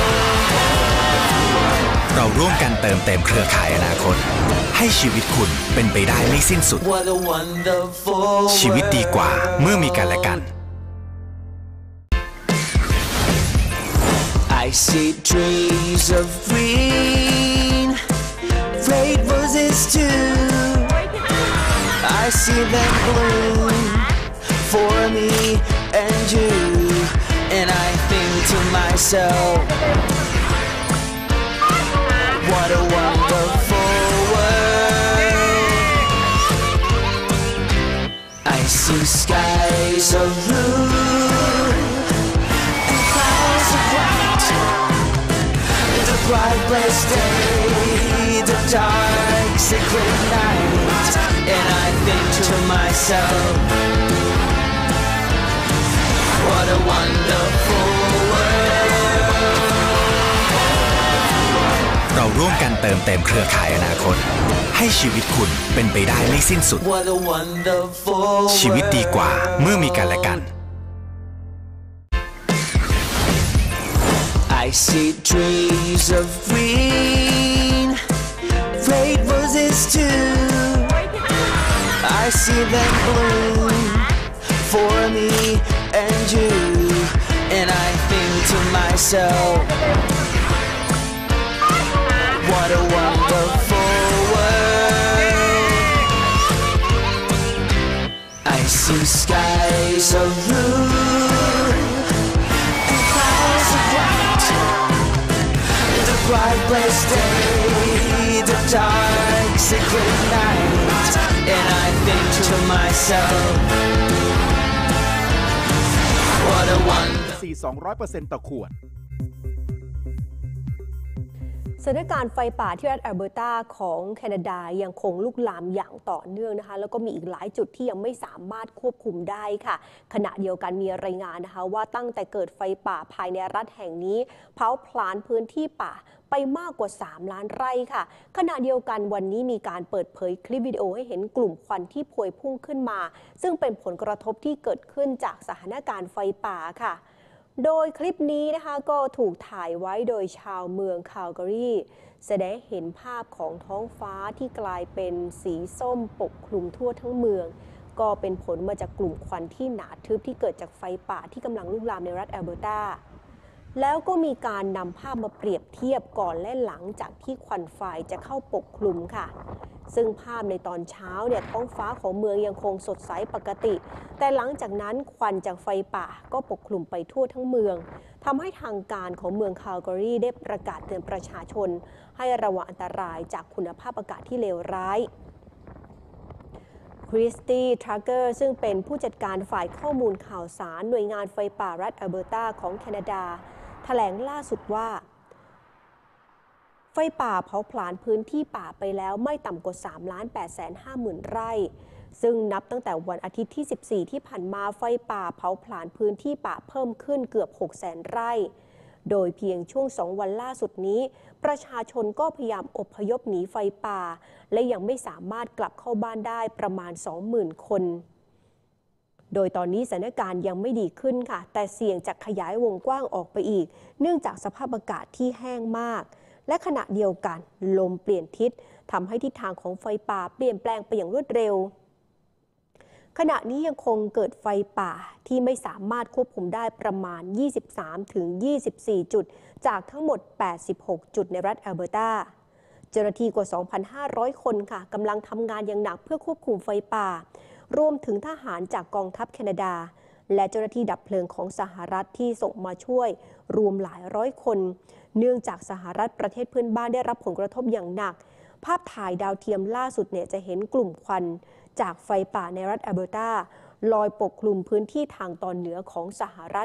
เราร่วมกันเติมเต็มเครือข่ายอนาคตให้ชีวิตคุณเป็นไปได้ไม่สิ้นสุด What a wonderful ชีวิตดีกว่าเมื่อมีกันและกัน I see trees of green, red roses too. I see them bloom for me and you, and I think to myself, what a wonderful world. I see skies of blue and clouds of white, the bright blessed day, the dark secret night, and I think to myself, what a wonderful world. เราร่วมกันเติมเต็มเครือข่ายอนาคตให้ชีวิตคุณเป็นไปได้ไม่สิ้นสุด What a wonderful ชีวิตดีกว่าเมื่อมีกันและกัน I see trees of green, red roses too. I see them bloom for me and you, and I think to myself, what a wonderful world. I see skies of blue and clouds of white, the bright blessed day, the dark secret night, and I think to myself, what a wonderful สี่ สองร้อยเปอร์เซ็นต์ ต่อขวดสถานการณ์ไฟป่าที่รัฐแอลเบอร์ตาของแคนาดายังคงลุกลามอย่างต่อเนื่องนะคะแล้วก็มีอีกหลายจุดที่ยังไม่สามารถควบคุมได้ค่ะขณะเดียวกันมีรายงานนะคะว่าตั้งแต่เกิดไฟป่าภายในรัฐแห่งนี้เผาผลาญพื้นที่ป่าไปมากกว่าสามล้านไร่ค่ะขณะเดียวกันวันนี้มีการเปิดเผยคลิปวิดีโอให้เห็นกลุ่มควันที่พวยพุ่งขึ้นมาซึ่งเป็นผลกระทบที่เกิดขึ้นจากสถานการณ์ไฟป่าค่ะโดยคลิปนี้นะคะก็ถูกถ่ายไว้โดยชาวเมืองคาลการีแสดงเห็นภาพของท้องฟ้าที่กลายเป็นสีส้มปกคลุมทั่วทั้งเมืองก็เป็นผลมาจากกลุ่มควันที่หนาทึบที่เกิดจากไฟป่าที่กำลังลุกลามในรัฐแอลเบอร์ตาแล้วก็มีการนำภาพมาเปรียบเทียบก่อนและหลังจากที่ควันไฟจะเข้าปกคลุมค่ะซึ่งภาพในตอนเช้าเนี่ยท้องฟ้าของเมืองยังคงสดใสปกติแต่หลังจากนั้นควันจากไฟป่าก็ปกคลุมไปทั่วทั้งเมืองทำให้ทางการของเมืองคาลการีได้ประกาศเตือนประชาชนให้ระวังอันตรายจากคุณภาพอากาศที่เลวร้ายคริสตี้ทรักเกอร์ซึ่งเป็นผู้จัดการฝ่ายข้อมูลข่าวสารหน่วยงานไฟป่ารัฐแอลเบอร์ตาของแคนาดาแถลงล่าสุดว่าไฟป่าเผาผลาญพื้นที่ป่าไปแล้วไม่ต่ำกว่า สามล้านแปดแสนห้าหมื่น ไร่ซึ่งนับตั้งแต่วันอาทิตย์ที่สิบสี่ที่ผ่านมาไฟป่าเผาผลาญพื้นที่ป่าเพิ่มขึ้นเกือบ หกแสน ไร่โดยเพียงช่วงสองวันล่าสุดนี้ประชาชนก็พยายามอพยพหนีไฟป่าและยังไม่สามารถกลับเข้าบ้านได้ประมาณ สองหมื่น คนโดยตอนนี้สถานการณ์ยังไม่ดีขึ้นค่ะแต่เสี่ยงจะขยายวงกว้างออกไปอีกเนื่องจากสภาพอากาศที่แห้งมากและขณะเดียวกันลมเปลี่ยนทิศทำให้ทิศทางของไฟป่าเปลี่ยนแปลงไปอย่างรวดเร็วขณะนี้ยังคงเกิดไฟป่าที่ไม่สามารถควบคุมได้ประมาณ ยี่สิบสามถึงยี่สิบสี่ จุดจากทั้งหมด แปดสิบหก จุดในรัฐแอลเบอร์ตาเจ้าหน้าที่กว่า สองพันห้าร้อย คนค่ะกำลังทำงานอย่างหนักเพื่อควบคุมไฟป่ารวมถึงทหารจากกองทัพแคนาดาและเจ้าหน้าที่ดับเพลิงของสหรัฐที่ส่งมาช่วยรวมหลายร้อยคนเนื่องจากสหรัฐประเทศเพื่อนบ้านได้รับผลกระทบอย่างหนักภาพถ่ายดาวเทียมล่าสุดเนี่ยจะเห็นกลุ่มควันจากไฟป่าในรัฐแอลเบอร์ตาลอยปกคลุมพื้นที่ทางตอนเหนือของสหรัฐ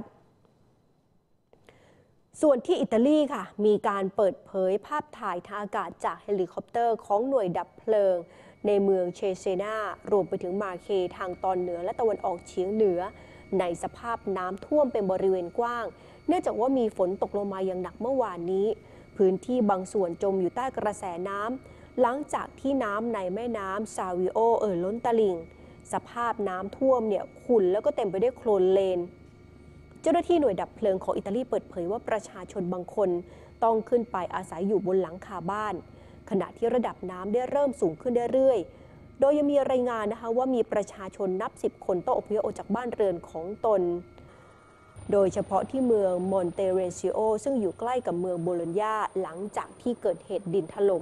ส่วนที่อิตาลีค่ะมีการเปิดเผยภาพถ่ายทางอากาศจากเฮลิคอปเตอร์ของหน่วยดับเพลิงในเมืองเชเซนารวมไปถึงมาเคทางตอนเหนือและตะวันออกเฉียงเหนือในสภาพน้ำท่วมเป็นบริเวณกว้างเนื่องจากว่ามีฝนตกลงมาอย่างหนักเมื่อวานนี้พื้นที่บางส่วนจมอยู่ใต้กระแสน้ำหลังจากที่น้ำในแม่น้ำซาวิโอเอ่อล้นตลิ่งสภาพน้ำท่วมเนี่ยขุ่นแล้วก็เต็มไปด้วยโคลนเลนเจ้าหน้าที่หน่วยดับเพลิงของอิตาลีเปิดเผยว่าประชาชนบางคนต้องขึ้นไปอาศัยอยู่บนหลังคาบ้านขณะที่ระดับน้ำได้เริ่มสูงขึ้นเรื่อยๆโดยยังมีรายงานนะคะว่ามีประชาชนนับสิบคนต้องอพยพออกจากบ้านเรือนของตนโดยเฉพาะที่เมืองมอนเตเรซิโอซึ่งอยู่ใกล้กับเมืองโบโลญญาหลังจากที่เกิดเหตุดินถล่ม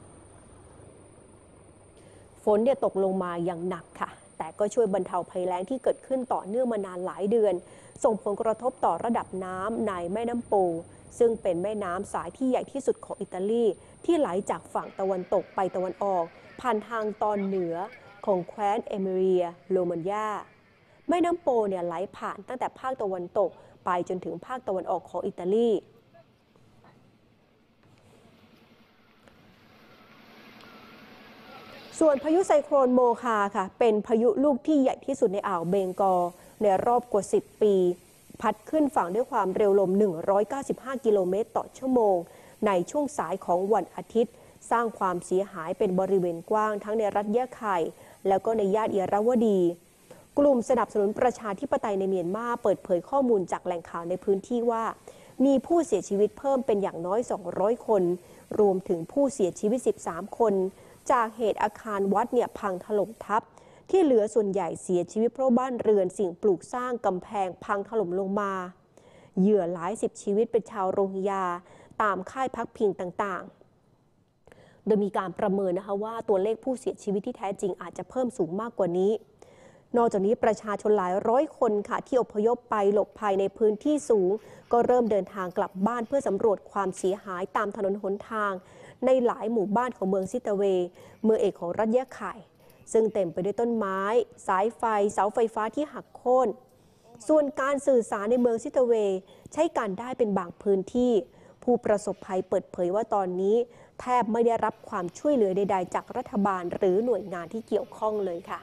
ฝนเนี่ยตกลงมาอย่างหนักค่ะแต่ก็ช่วยบรรเทาภัยแล้งที่เกิดขึ้นต่อเนื่องมานานหลายเดือนส่งผลกระทบต่อระดับน้ำในแม่น้ำโปซึ่งเป็นแม่น้ำสายที่ใหญ่ที่สุดของอิตาลีที่ไหลจากฝั่งตะวันตกไปตะวันออกผ่านทางตอนเหนือของแคว้นเอมิเรียโรมันญาแม่น้ำโปเนี่ยไหลผ่านตั้งแต่ภาคตะวันตกไปจนถึงภาคตะวันออกของอิตาลีส่วนพายุไซโคลนโมคาค่ะเป็นพายุลูกที่ใหญ่ที่สุดในอ่าวเบงกอลในรอบกว่าสิบปีพัดขึ้นฝั่งด้วยความเร็วลมหนึ่งร้อยเก้าสิบห้ากิโลเมตรต่อชั่วโมงในช่วงสายของวันอาทิตย์สร้างความเสียหายเป็นบริเวณกว้างทั้งในรัฐยะไข่แล้วก็ในย่านอิราวดีกลุ่มสนับสนุนประชาธิปไตยในเมียนมาเปิดเผยข้อมูลจากแหล่งข่าวในพื้นที่ว่ามีผู้เสียชีวิตเพิ่มเป็นอย่างน้อยสองร้อยคนรวมถึงผู้เสียชีวิตสิบสามคนจากเหตุอาคารวัดเนี่ยพังถล่มทับที่เหลือส่วนใหญ่เสียชีวิตเพราะบ้านเรือนสิ่งปลูกสร้างกำแพงพังถล่มลงมาเหยื่อหลายสิบชีวิตเป็นชาวโรฮิงญาตามค่ายพักพิงต่างๆโดยมีการประเมินนะคะว่าตัวเลขผู้เสียชีวิตที่แท้จริงอาจจะเพิ่มสูงมากกว่านี้นอกจากนี้ประชาชนหลายร้อยคนค่ะที่อพยพไปหลบภัยในพื้นที่สูงก็เริ่มเดินทางกลับบ้านเพื่อสำรวจความเสียหายตามถนนหนทางในหลายหมู่บ้านของเมืองซิตาเวเมืองเอกของรัฐยะไข่ซึ่งเต็มไปด้วยต้นไม้สายไฟเสาไฟฟ้าที่หักโค่นส่วนการสื่อสารในเมืองซิตาเวใช้การได้เป็นบางพื้นที่ผู้ประสบภัยเปิดเผยว่าตอนนี้แทบไม่ได้รับความช่วยเหลือใดๆจากรัฐบาลหรือหน่วยงานที่เกี่ยวข้องเลยค่ะ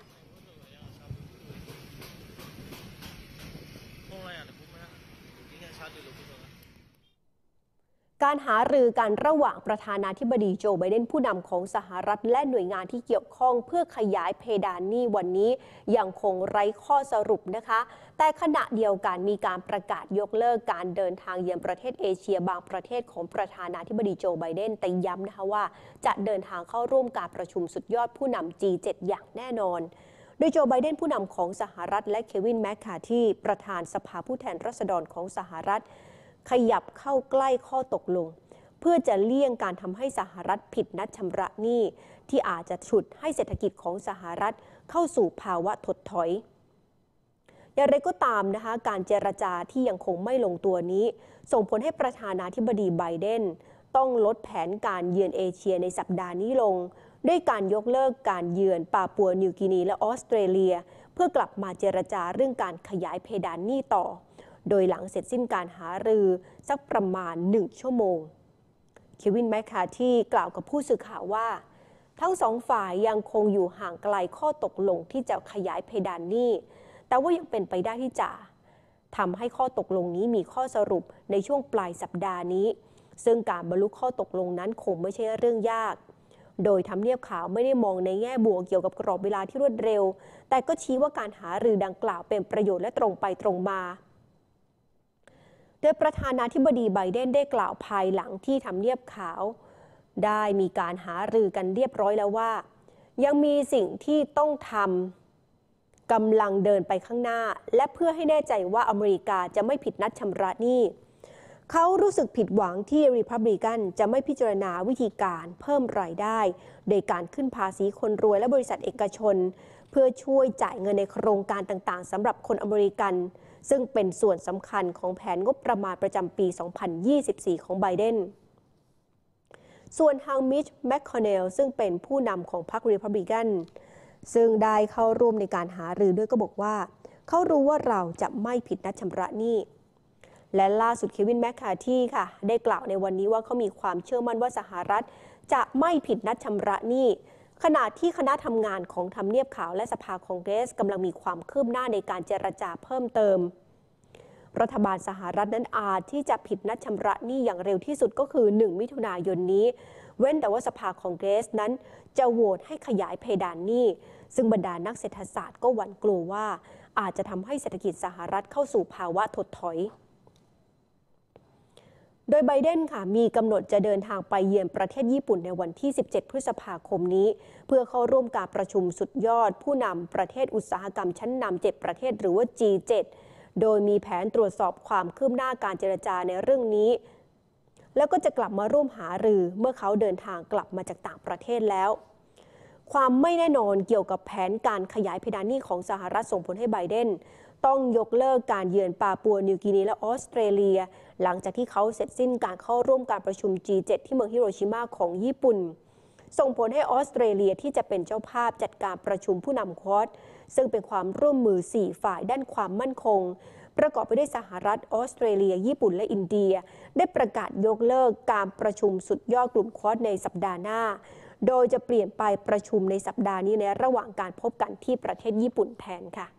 การหารือกันระหว่างประธานาธิบดีโจไบเดนผู้นำของสหรัฐและหน่วยงานที่เกี่ยวข้องเพื่อขยายเพดานหนี้วันนี้ยังคงไร้ข้อสรุปนะคะแต่ขณะเดียวกันมีการประกาศยกเลิกการเดินทางเยือนประเทศเอเชียบางประเทศของประธานาธิบดีโจไบเดนแต่ย้ำนะคะว่าจะเดินทางเข้าร่วมการประชุมสุดยอดผู้นำ จี เจ็ด อย่างแน่นอนโดยโจไบเดนผู้นำของสหรัฐและเควินแมคคาร์ธีประธานสภาผู้แทนราษฎรของสหรัฐขยับเข้าใกล้ข้อตกลงเพื่อจะเลี่ยงการทำให้สหรัฐผิดนัดชำระหนี้ที่อาจจะฉุดให้เศรษฐกิจของสหรัฐเข้าสู่ภาวะถดถอยอย่างไรก็ตามนะคะการเจรจาที่ยังคงไม่ลงตัวนี้ส่งผลให้ประธานาธิบดีไบเดนต้องลดแผนการเยือนเอเชียในสัปดาห์นี้ลงด้วยการยกเลิกการเยือนปาปัวนิวกินีและออสเตรเลียเพื่อกลับมาเจรจาเรื่องการขยายเพดานหนี้ต่อโดยหลังเสร็จสิ้นการหารือสักประมาณหนึ่งชั่วโมงเควินแมคคาร์ธีกล่าวกับผู้สื่อข่าวว่าทั้งสองฝ่ายยังคงอยู่ห่างไกลข้อตกลงที่จะขยายเพดานหนี้แต่ว่ายังเป็นไปได้ที่จะทำให้ข้อตกลงนี้มีข้อสรุปในช่วงปลายสัปดาห์นี้ซึ่งการบรรลุข้อตกลงนั้นคงไม่ใช่เรื่องยากโดยทำเนียบขาวไม่ได้มองในแง่บวกเกี่ยวกับกรอบเวลาที่รวดเร็วแต่ก็ชี้ว่าการหารือดังกล่าวเป็นประโยชน์และตรงไปตรงมาโดยประธานาธิบดีไบเดนได้กล่าวภายหลังที่ทำเนียบขาวได้มีการหารือกันเรียบร้อยแล้วว่ายังมีสิ่งที่ต้องทำกำลังเดินไปข้างหน้าและเพื่อให้แน่ใจว่าอเมริกาจะไม่ผิดนัดชำระหนี้เขารู้สึกผิดหวังที่รีพับลิกันจะไม่พิจารณาวิธีการเพิ่มรายได้โดยการขึ้นภาษีคนรวยและบริษัทเอกชนเพื่อช่วยจ่ายเงินในโครงการต่างๆสำหรับคนอเมริกันซึ่งเป็นส่วนสำคัญของแผนงบประมาณประจำปี สองพันยี่สิบสี่ ของไบเดนส่วนทางมิชแมคคอนเนลซึ่งเป็นผู้นำของพรรครีพับลิกันซึ่งได้เข้าร่วมในการหารือด้วยก็บอกว่าเขารู้ว่าเราจะไม่ผิดนัดชำระหนี้และล่าสุดเควินแมคคาร์ธีค่ะได้กล่าวในวันนี้ว่าเขามีความเชื่อมั่นว่าสหรัฐจะไม่ผิดนัดชำระหนี้ขณะที่คณะทำงานของทำเนียบขาวและสภาคองเกรสกำลังมีความคืบหน้าในการเจรจาเพิ่มเติมรัฐบาลสหรัฐนั้นอาจที่จะผิดนัดชำระหนี้อย่างเร็วที่สุดก็คือหนึ่งมิถุนายนนี้เว้นแต่ว่าสภาคองเกรสนั้นจะโหวตให้ขยายเพดานหนี้ซึ่งบรรดานักเศรษฐศาสตร์ก็หวั่นกลัวว่าอาจจะทำให้เศรษฐกิจสหรัฐเข้าสู่ภาวะถดถอยโดยไบเดนค่ะมีกำหนดจะเดินทางไปเยือนประเทศญี่ปุ่นในวันที่สิบเจ็ดพฤษภาคมนี้เพื่อเข้าร่วมการประชุมสุดยอดผู้นำประเทศอุตสาหกรรมชั้นนำเจ็ดประเทศหรือว่า จี เจ็ด โดยมีแผนตรวจสอบความคืบหน้าการเจรจาในเรื่องนี้แล้วก็จะกลับมาร่วมหารือเมื่อเขาเดินทางกลับมาจากต่างประเทศแล้วความไม่แน่นอนเกี่ยวกับแผนการขยายเพดานหนี้ของสหรัฐส่งผลให้ไบเดนต้องยกเลิกการเยือนปาปัวนิวกินีและออสเตรเลียหลังจากที่เขาเสร็จสิ้นการเข้าร่วมการประชุม จี เจ็ด ที่เมืองฮิโรชิมาของญี่ปุ่นส่งผลให้ออสเตรเลียที่จะเป็นเจ้าภาพจัดการประชุมผู้นำควอดซึ่งเป็นความร่วมมือสี่ฝ่ายด้านความมั่นคงประกอบไปด้วยสหรัฐออสเตรเลียญี่ปุ่นและอินเดียได้ประกาศยกเลิกการประชุมสุดยอดกลุ่มควอดในสัปดาห์หน้าโดยจะเปลี่ยนไปประชุมในสัปดาห์นี้ในระหว่างการพบกันที่ประเทศญี่ปุ่นแทนค่ะ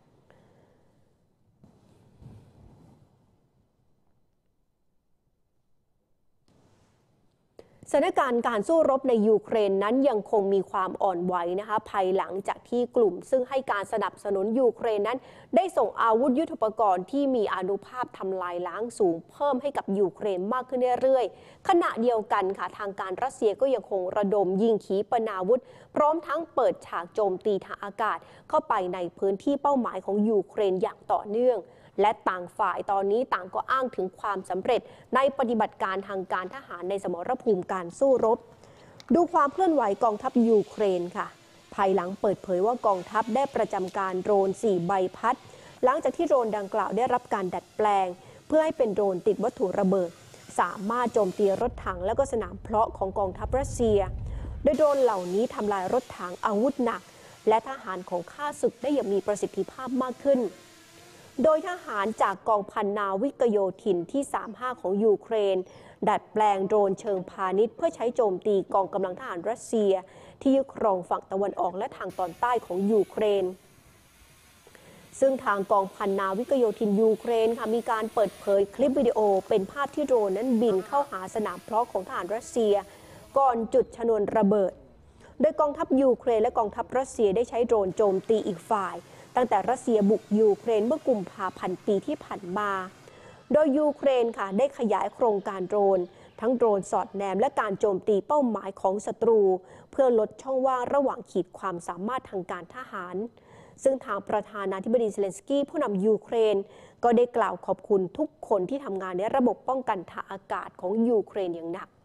สถานการณ์การสู้รบในยูเครนนั้นยังคงมีความอ่อนไหวนะคะภายหลังจากที่กลุ่มซึ่งให้การสนับสนุนยูเครนนั้นได้ส่งอาวุธยุทโธปกรณ์ที่มีอานุภาพทำลายล้างสูงเพิ่มให้กับยูเครนมากขึ้นเรื่อยๆขณะเดียวกันค่ะทางการรัสเซียก็ยังคงระดมยิงขีปนาวุธพร้อมทั้งเปิดฉากโจมตีทางอากาศเข้าไปในพื้นที่เป้าหมายของยูเครนอย่างต่อเนื่องและต่างฝ่ายตอนนี้ต่างก็อ้างถึงความสำเร็จในปฏิบัติการทางการทหารในสมรภูมิการสู้รบดูความเคลื่อนไหวกองทัพยูเครนค่ะภายหลังเปิดเผยว่ากองทัพได้ประจำการโดรนสี่ใบพัดหลังจากที่โดรนดังกล่าวได้รับการดัดแปลงเพื่อให้เป็นโดรนติดวัตถุระเบิดสามารถโจมตีรถถังและก็สนามเพลาะของกองทัพรัสเซียโดยโดรนเหล่านี้ทำลายรถถังอาวุธหนักและทหารของข้าศึกได้อย่างมีประสิทธิภาพมากขึ้นโดยทหารจากกองพันนาวิกโยธินที่สามสิบห้าของยูเครนดัดแปลงโดรนเชิงพาณิชย์เพื่อใช้โจมตีกองกำลังทหารรัสเซียที่ยึดครองฝั่งตะวันออกและทางตอนใต้ของยูเครนซึ่งทางกองพันนาวิกโยธินยูเครนค่ะมีการเปิดเผยคลิปวิดีโอเป็นภาพที่โดรนนั้นบินเข้าหาสนามเพลาะของทหารรัสเซียก่อนจุดชนวนระเบิดโดยกองทัพยูเครนและกองทัพรัสเซียได้ใช้โดรนโจมตีอีกฝ่ายตั้งแต่รัสเซียบุกยูเครนเมื่อกุมภาพันธ์ปีที่ผ่านมาโดยยูเครนค่ะได้ขยายโครงการโดรนทั้งโดรนสอดแนมและการโจมตีเป้าหมายของศัตรูเพื่อลดช่องว่างระหว่างขีดความสามารถทางการทหารซึ่งทางประธานาธิบดีเซเลนสกี้ผู้นำยูเครนก็ได้กล่าวขอบคุณทุกคนที่ทำงานในระบบป้องกันทางอากาศของยูเครนอย่างหนัก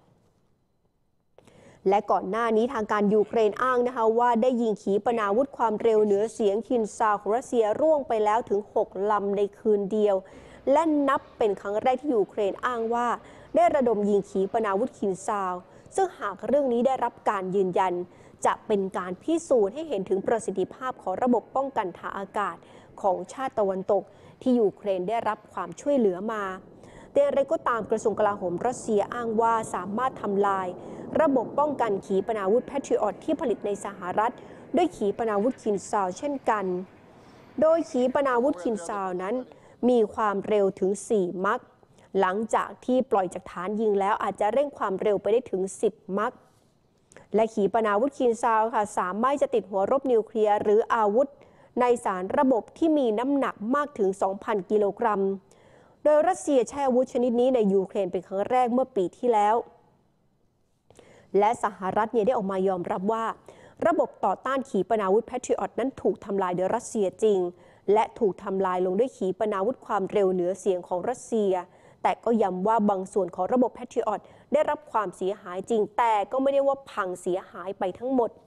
และก่อนหน้านี้ทางการยูเครนอ้างนะคะว่าได้ยิงขีปนาวุธความเร็วเหนือเสียงคินซาวของรัสเซียร่วงไปแล้วถึงหกลำในคืนเดียวและนับเป็นครั้งแรกที่ยูเครนอ้างว่าได้ระดมยิงขีปนาวุธคินซาวซึ่งหากเรื่องนี้ได้รับการยืนยันจะเป็นการพิสูจน์ให้เห็นถึงประสิทธิภาพของระบบป้องกันทางอากาศของชาติตะวันตกที่ยูเครนได้รับความช่วยเหลือมาแต่อะไรก็ตามกระทรวงกลาโหมรัสเซียอ้างว่าสามารถทำลายระบบป้องกันขีปนาวุธแพทริอตที่ผลิตในสหรัฐด้วยขีปนาวุธคินซาวเช่นกันโดยขีปนาวุธคินซาวนั้นมีความเร็วถึงสี่มัคหลังจากที่ปล่อยจากฐานยิงแล้วอาจจะเร่งความเร็วไปได้ถึงสิบมัคและขีปนาวุธคินซาวค่ะสามารถจะติดหัวรบนิวเคลียร์หรืออาวุธในสารระบบที่มีน้ำหนักมากถึง สองพัน กิโลกรัมโดยรัสเซียใช้อาวุธชนิดนี้ในยูเครนเป็นครั้งแรกเมื่อปีที่แล้วและสหรัฐเนี่ยได้ออกมายอมรับว่าระบบต่อต้านขีปนาวุธ Patriot นั้นถูกทำลายโดยรัสเซียจริงและถูกทำลายลงด้วยขีปนาวุธความเร็วเหนือเสียงของรัสเซียแต่ก็ย้ำว่าบางส่วนของระบบ Patriot ได้รับความเสียหายจริงแต่ก็ไม่ได้ว่าพังเสียหายไปทั้งหมด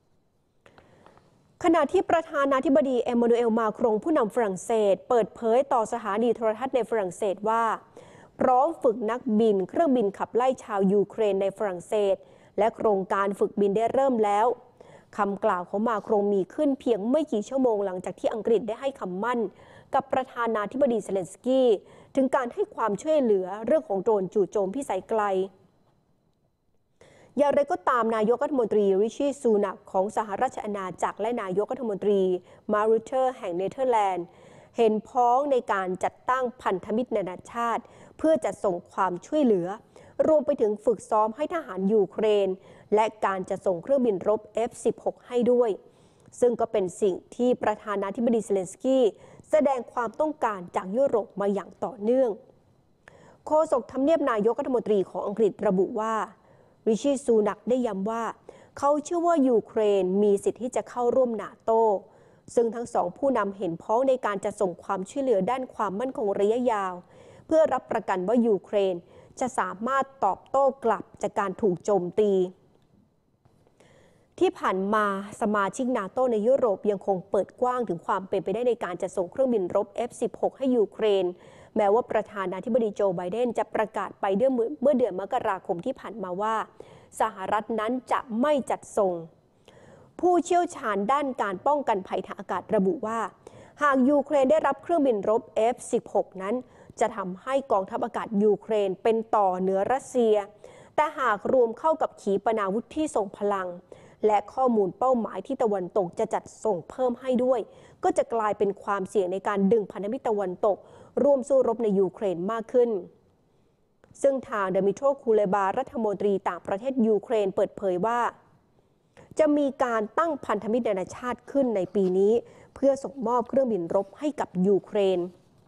ขณะที่ประธานาธิบดีเอมานูเอลมาครงผู้นำฝรั่งเศสเปิดเผยต่อสถานีโทรทัศน์ในฝรั่งเศสว่าพร้อมฝึกนักบินเครื่องบินขับไล่ชาวยูเครนในฝรั่งเศสและโครงการฝึกบินได้เริ่มแล้วคำกล่าวของมาครงมีขึ้นเพียงไม่กี่ชั่วโมงหลังจากที่อังกฤษได้ให้คำมั่นกับประธานาธิบดีเซเลนสกี้ถึงการให้ความช่วยเหลือเรื่องของโดรนจู่โจมพิสัยไกลอย่างไรก็ตามนายกรัฐมนตรีริชีซูนักของสหราชอาณาจักรและนายกรัฐมนตรีมารูเทอร์แห่งเนเธอร์แลนด์เห็นพ้องในการจัดตั้งพันธมิตรนานาชาติเพื่อจะส่งความช่วยเหลือรวมไปถึงฝึกซ้อมให้ทหารยูเครนและการจะส่งเครื่องบินรบ เอฟ สิบหก ให้ด้วยซึ่งก็เป็นสิ่งที่ประธานาธิบดีเซเลนสกี้แสดงความต้องการจากยุโรปมาอย่างต่อเนื่องโฆษกทำเนียบนายกรัฐมนตรีของอังกฤษระบุว่าริชีซูนักได้ย้ำว่าเขาเชื่อว่ายูเครนมีสิทธิ์ที่จะเข้าร่วมนาโตซึ่งทั้งสองผู้นำเห็นพ้องในการจะส่งความช่วยเหลือด้านความมั่นคงระยะยาวเพื่อรับประกันว่ายูเครนจะสามารถตอบโต้กลับจากการถูกโจมตีที่ผ่านมาสมาชิกนาโตในยุโรปยังคงเปิดกว้างถึงความเป็นไปได้ในการจะส่งเครื่องบินรบ เอฟ สิบหก ให้ยูเครนแม้ว่าประธานาธิบดีโจไบเดนจะประกาศไปเมื่อเดือนมกราคมที่ผ่านมาว่าสหรัฐนั้นจะไม่จัดส่งผู้เชี่ยวชาญด้านการป้องกันภัยทางอากาศระบุว่าหากยูเครนได้รับเครื่องบินรบ เอฟ สิบหก นั้นจะทำให้กองทัพอากาศยูเครนเป็นต่อเหนือรัสเซียแต่หากรวมเข้ากับขีปนาวุธที่ทรงพลังและข้อมูลเป้าหมายที่ตะวันตกจะจัดส่งเพิ่มให้ด้วยก็จะกลายเป็นความเสี่ยงในการดึงพันธมิตรตะวันตกร่วมสู้รบในยูเครนมากขึ้นซึ่งทางเดมิโตร คูเลบารัฐมนตรีต่างประเทศยูเครนเปิดเผยว่าจะมีการตั้งพันธมิตรนานาชาติขึ้นในปีนี้เพื่อส่งมอบเครื่องบินรบให้กับยูเครน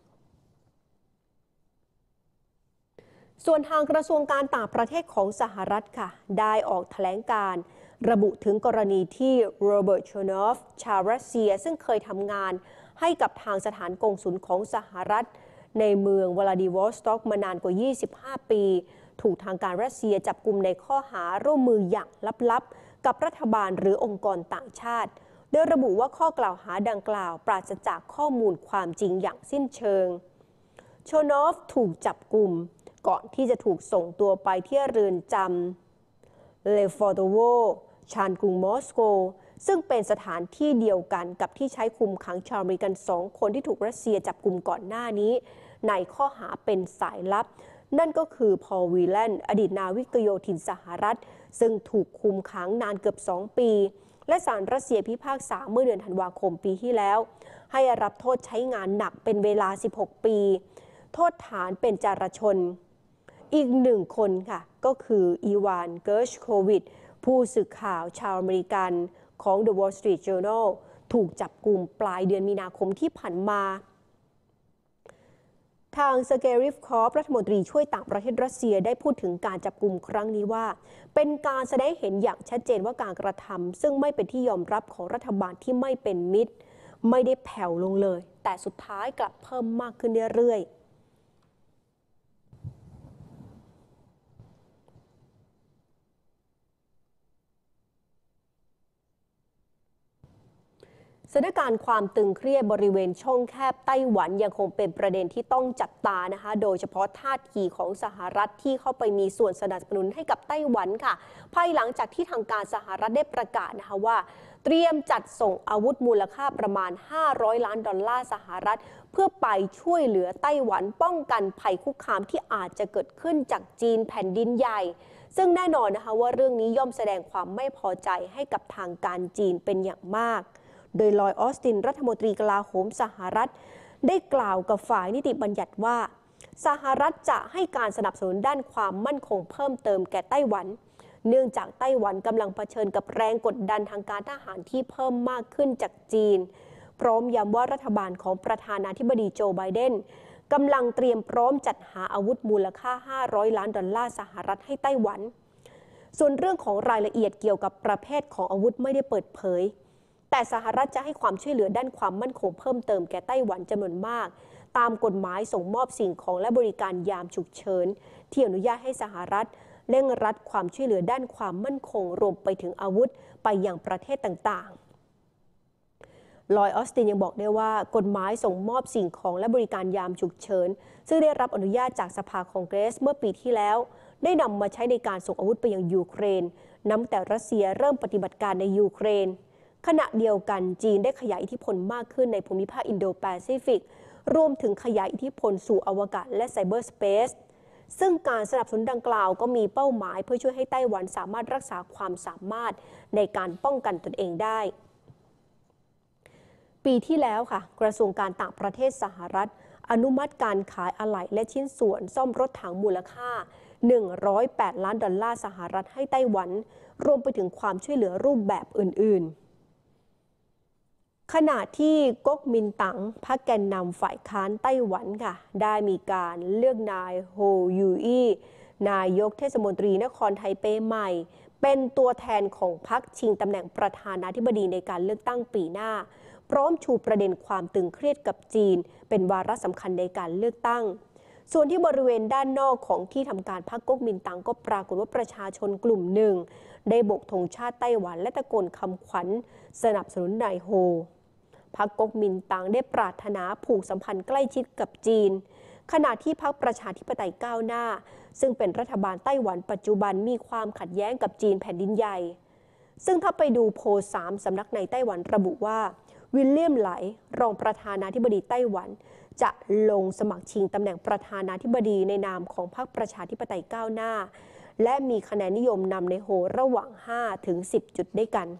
ส่วนทางกระทรวงการต่างประเทศของสหรัฐค่ะได้ออกแถลงการณ์ระบุถึงกรณีที่โรเบิร์ต โชนอฟชาวรัสเซียซึ่งเคยทำงานให้กับทางสถานกงสุลของสหรัฐในเมืองวลาดิวอสต็อกมานานกว่า ยี่สิบห้า ปีถูกทางการรัสเซียจับกุมในข้อหาร่วมมืออย่างลับๆกับรัฐบาลหรือองค์กรต่างชาติโดยระบุว่าข้อกล่าวหาดังกล่าวปราศจากข้อมูลความจริงอย่างสิ้นเชิงโชนอฟถูกจับกุมก่อนที่จะถูกส่งตัวไปที่เรือนจำเลฟอร์โตโวชานกรุงมอสโกซึ่งเป็นสถานที่เดียวกันกับที่ใช้คุมขังชาวอเมริกันสองคนที่ถูกรัสเซียจับกุมก่อนหน้านี้ในข้อหาเป็นสายลับนั่นก็คือพอล วีแลนอดีตนาวิกโยธินสหรัฐซึ่งถูกคุมขังนานเกือบสองปีและศาลรัสเซียพิพากษาเมื่อเดือนธันวาคมปีที่แล้วให้รับโทษใช้งานหนักเป็นเวลาสิบหกปีโทษฐานเป็นจารชนอีกหนึ่งคนค่ะก็คืออีวานเกิร์ชโควิดผู้สื่อข่าวชาวอเมริกันของ The Wall Street Journal ถูกจับกุมปลายเดือนมีนาคมที่ผ่านมาทางเซอร์เกย์ ริฟคอฟรัฐมนตรีช่วยต่างประเทศรัสเซียได้พูดถึงการจับกุมครั้งนี้ว่าเป็นการแสดงเห็นอย่างชัดเจนว่าการกระทำซึ่งไม่เป็นที่ยอมรับของรัฐบาลที่ไม่เป็นมิตรไม่ได้แผ่วลงเลยแต่สุดท้ายกลับเพิ่มมากขึ้นเรื่อยๆสถานการณ์ความตึงเครียดบริเวณช่องแคบไต้หวันยังคงเป็นประเด็นที่ต้องจับตานะคะโดยเฉพาะท่าทีของสหรัฐที่เข้าไปมีส่วนสนับสนุนให้กับไต้หวันค่ะภายหลังจากที่ทางการสหรัฐได้ประกาศนะคะว่าเตรียมจัดส่งอาวุธมูลค่าประมาณห้าร้อยล้านดอลลาร์สหรัฐเพื่อไปช่วยเหลือไต้หวันป้องกันภัยคุกคามที่อาจจะเกิดขึ้นจากจีนแผ่นดินใหญ่ซึ่งแน่นอนนะคะว่าเรื่องนี้ย่อมแสดงความไม่พอใจให้กับทางการจีนเป็นอย่างมากโดยลอยด์ ออสตินรัฐมนตรีกลาโหมสหรัฐได้กล่าวกับฝ่ายนิติบัญญัติว่าสหรัฐจะให้การสนับสนุนด้านความมั่นคงเพิ่มเติมแก่ไต้หวันเนื่องจากไต้หวันกำลังเผชิญกับแรงกดดันทางการทหารที่เพิ่มมากขึ้นจากจีนพร้อมย้ำว่ารัฐบาลของประธานาธิบดีโจไบเดนกำลังเตรียมพร้อมจัดหาอาวุธมูลค่าห้าร้อยล้านดอลลาร์สหรัฐให้ไต้หวันส่วนเรื่องของรายละเอียดเกี่ยวกับประเภทของอาวุธไม่ได้เปิดเผยแต่สหรัฐจะให้ความช่วยเหลือด้านความมั่นคงเพิ่มเติมแก่ไต้หวันจำนวนมากตามกฎหมายส่งมอบสิ่งของและบริการยามฉุกเฉินที่อนุญาตให้สหรัฐเร่งรัดความช่วยเหลือด้านความมั่นคงรวมไปถึงอาวุธไปยังประเทศต่างๆลอยด์ ออสตินยังบอกได้ว่ากฎหมายส่งมอบสิ่งของและบริการยามฉุกเฉินซึ่งได้รับอนุญาตจากสภาคองเกรสเมื่อปีที่แล้วได้นำมาใช้ในการส่งอาวุธไปยังยูเครนนับแต่รัสเซียเริ่มปฏิบัติการในยูเครนขณะเดียวกันจีนได้ขยายอิทธิพลมากขึ้นในภูมิภาคอินโดแปซิฟิกรวมถึงขยายอิทธิพลสู่อวกาศและไซเบอร์สเปซซึ่งการสนับสนุนดังกล่าวก็มีเป้าหมายเพื่อช่วยให้ไต้หวันสามารถรักษาความสามารถในการป้องกันตนเองได้ปีที่แล้วค่ะกระทรวงการต่างประเทศสหรัฐอนุมัติการขายอะไหล่และชิ้นส่วนซ่อมรถถังมูลค่าหนึ่งร้อยแปดล้านดอลลาร์สหรัฐให้ไต้หวันรวมไปถึงความช่วยเหลือรูปแบบอื่นๆขณะที่ก๊กมินตั๋งพรรคแกนนำฝ่ายค้านไต้หวันค่ะได้มีการเลือกนายโฮยูอี้นายกเทศมนตรีนครไทเปใหม่เป็นตัวแทนของพรรคชิงตำแหน่งประธานาธิบดีในการเลือกตั้งปีหน้าพร้อมชูประเด็นความตึงเครียดกับจีนเป็นวาระสำคัญในการเลือกตั้งส่วนที่บริเวณด้านนอกของที่ทำการพรรคก๊กมินตั๋งก็ปรากฏว่าประชาชนกลุ่มหนึ่งได้โบกธงชาติไต้หวันและตะโกนคำขวัญสนับสนุนนายโฮพรรคก๊กมินตั๋งได้ปรารถนาผูกสัมพันธ์ใกล้ชิดกับจีนขณะที่พรรคประชาธิปไตยก้าวหน้าซึ่งเป็นรัฐบาลไต้หวันปัจจุบันมีความขัดแย้งกับจีนแผ่นดินใหญ่ซึ่งถ้าไปดูโพลสามสำนักในไต้หวันระบุว่าวิลเลียมไหลรองประธานาธิบดีไต้หวันจะลงสมัครชิงตำแหน่งประธานาธิบดีในนามของพรรคประชาธิปไตยก้าวหน้าและมีคะแนนนิยมนำในโหระหว่าง ห้าถึงสิบ จุดด้วยกัน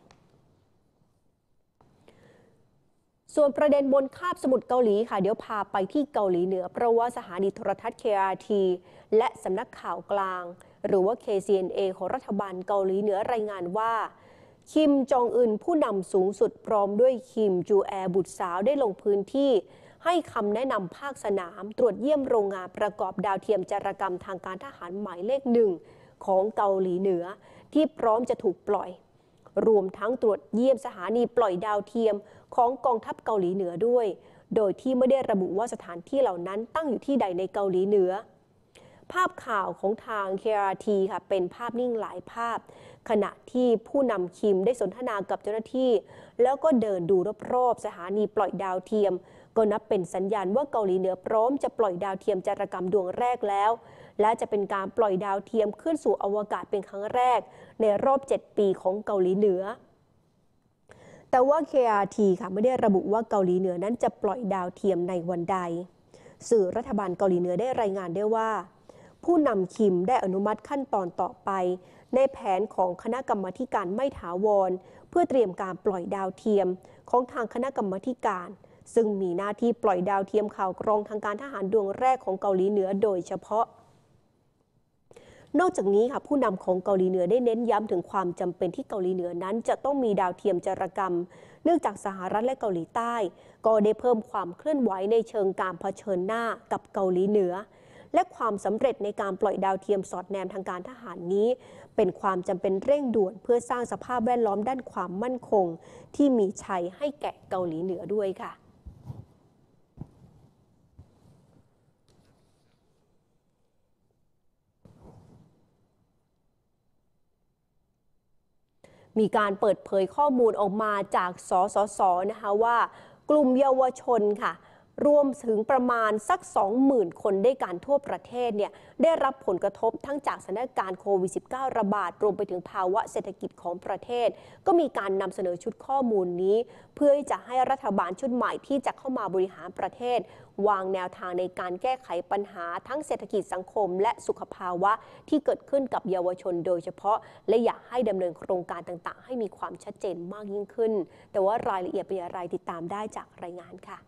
ส่วนประเด็นบนคาบสมุทรเกาหลีค่ะเดี๋ยวพาไปที่เกาหลีเหนือเพราะว่าสถานีโทรทัศน์ เค อาร์ ที และสำนักข่าวกลางหรือว่า เค ซี เอ็น เอ ของรัฐบาลเกาหลีเหนือรายงานว่าคิมจองอึนผู้นำสูงสุดพร้อมด้วยคิมจูแอบุตรสาวได้ลงพื้นที่ให้คำแนะนำภาคสนามตรวจเยี่ยมโรงงานประกอบดาวเทียมจารกรรมทางการทหารหมายเลขหนึ่งของเกาหลีเหนือที่พร้อมจะถูกปล่อยรวมทั้งตรวจเยี่ยมสถานีปล่อยดาวเทียมของกองทัพเกาหลีเหนือด้วยโดยที่ไม่ได้ระบุว่าสถานที่เหล่านั้นตั้งอยู่ที่ใดในเกาหลีเหนือภาพข่าวของทาง เค อาร์ ที ค่ะเป็นภาพนิ่งหลายภาพขณะที่ผู้นำคิมได้สนทนากับเจ้าหน้าที่แล้วก็เดินดูรอบๆสถานีปล่อยดาวเทียมก็นับเป็นสัญญาณว่าเกาหลีเหนือพร้อมจะปล่อยดาวเทียมจารกรรมดวงแรกแล้วและจะเป็นการปล่อยดาวเทียมขึ้นสู่อวกาศเป็นครั้งแรกในรอบเจ็ดปีของเกาหลีเหนือแต่ว่า เค อาร์ ที ค่ะไม่ได้ระบุว่าเกาหลีเหนือนั้นจะปล่อยดาวเทียมในวันใดสื่อรัฐบาลเกาหลีเหนือได้รายงานได้ว่าผู้นำคิมได้อนุมัติขั้นตอนต่อไปในแผนของคณะกรรมาการไม่ถาวรเพื่อเตรียมการปล่อยดาวเทียมของทางคณะกรรมาการซึ่งมีหน้าที่ปล่อยดาวเทียมข่าวกรองทางการทหารดวงแรกของเกาหลีเหนือโดยเฉพาะนอกจากนี้ค่ะผู้นำของเกาหลีเหนือได้เน้นย้ำถึงความจำเป็นที่เกาหลีเหนือนั้นจะต้องมีดาวเทียมจารกรรมเนื่องจากสหรัฐและเกาหลีใต้ก็ได้เพิ่มความเคลื่อนไหวในเชิงการเผชิญหน้ากับเกาหลีเหนือและความสำเร็จในการปล่อยดาวเทียมสอดแนมทางการทหารนี้เป็นความจำเป็นเร่งด่วนเพื่อสร้างสภาพแวดล้อมด้านความมั่นคงที่มีชัยให้แก่เกาหลีเหนือด้วยค่ะมีการเปิดเผยข้อมูลออกมาจากสสส.นะคะว่ากลุ่มเยาวชนค่ะรวมถึงประมาณสัก สองหมื่น คนด้วยกันทั่วประเทศเนี่ยได้รับผลกระทบทั้งจากสถานการณ์โควิด สิบเก้า ระบาดรวมไปถึงภาวะเศรษฐกิจของประเทศก็มีการนำเสนอชุดข้อมูลนี้เพื่อที่จะให้รัฐบาลชุดใหม่ที่จะเข้ามาบริหารประเทศวางแนวทางในการแก้ไขปัญหาทั้งเศรษฐกิจสังคมและสุขภาวะที่เกิดขึ้นกับเยาวชนโดยเฉพาะและอยากให้ดำเนินโครงการต่างๆให้มีความชัดเจนมากยิ่งขึ้นแต่ว่ารายละเอียดเป็นอย่างไรติดตามได้จากรายงานค่ะ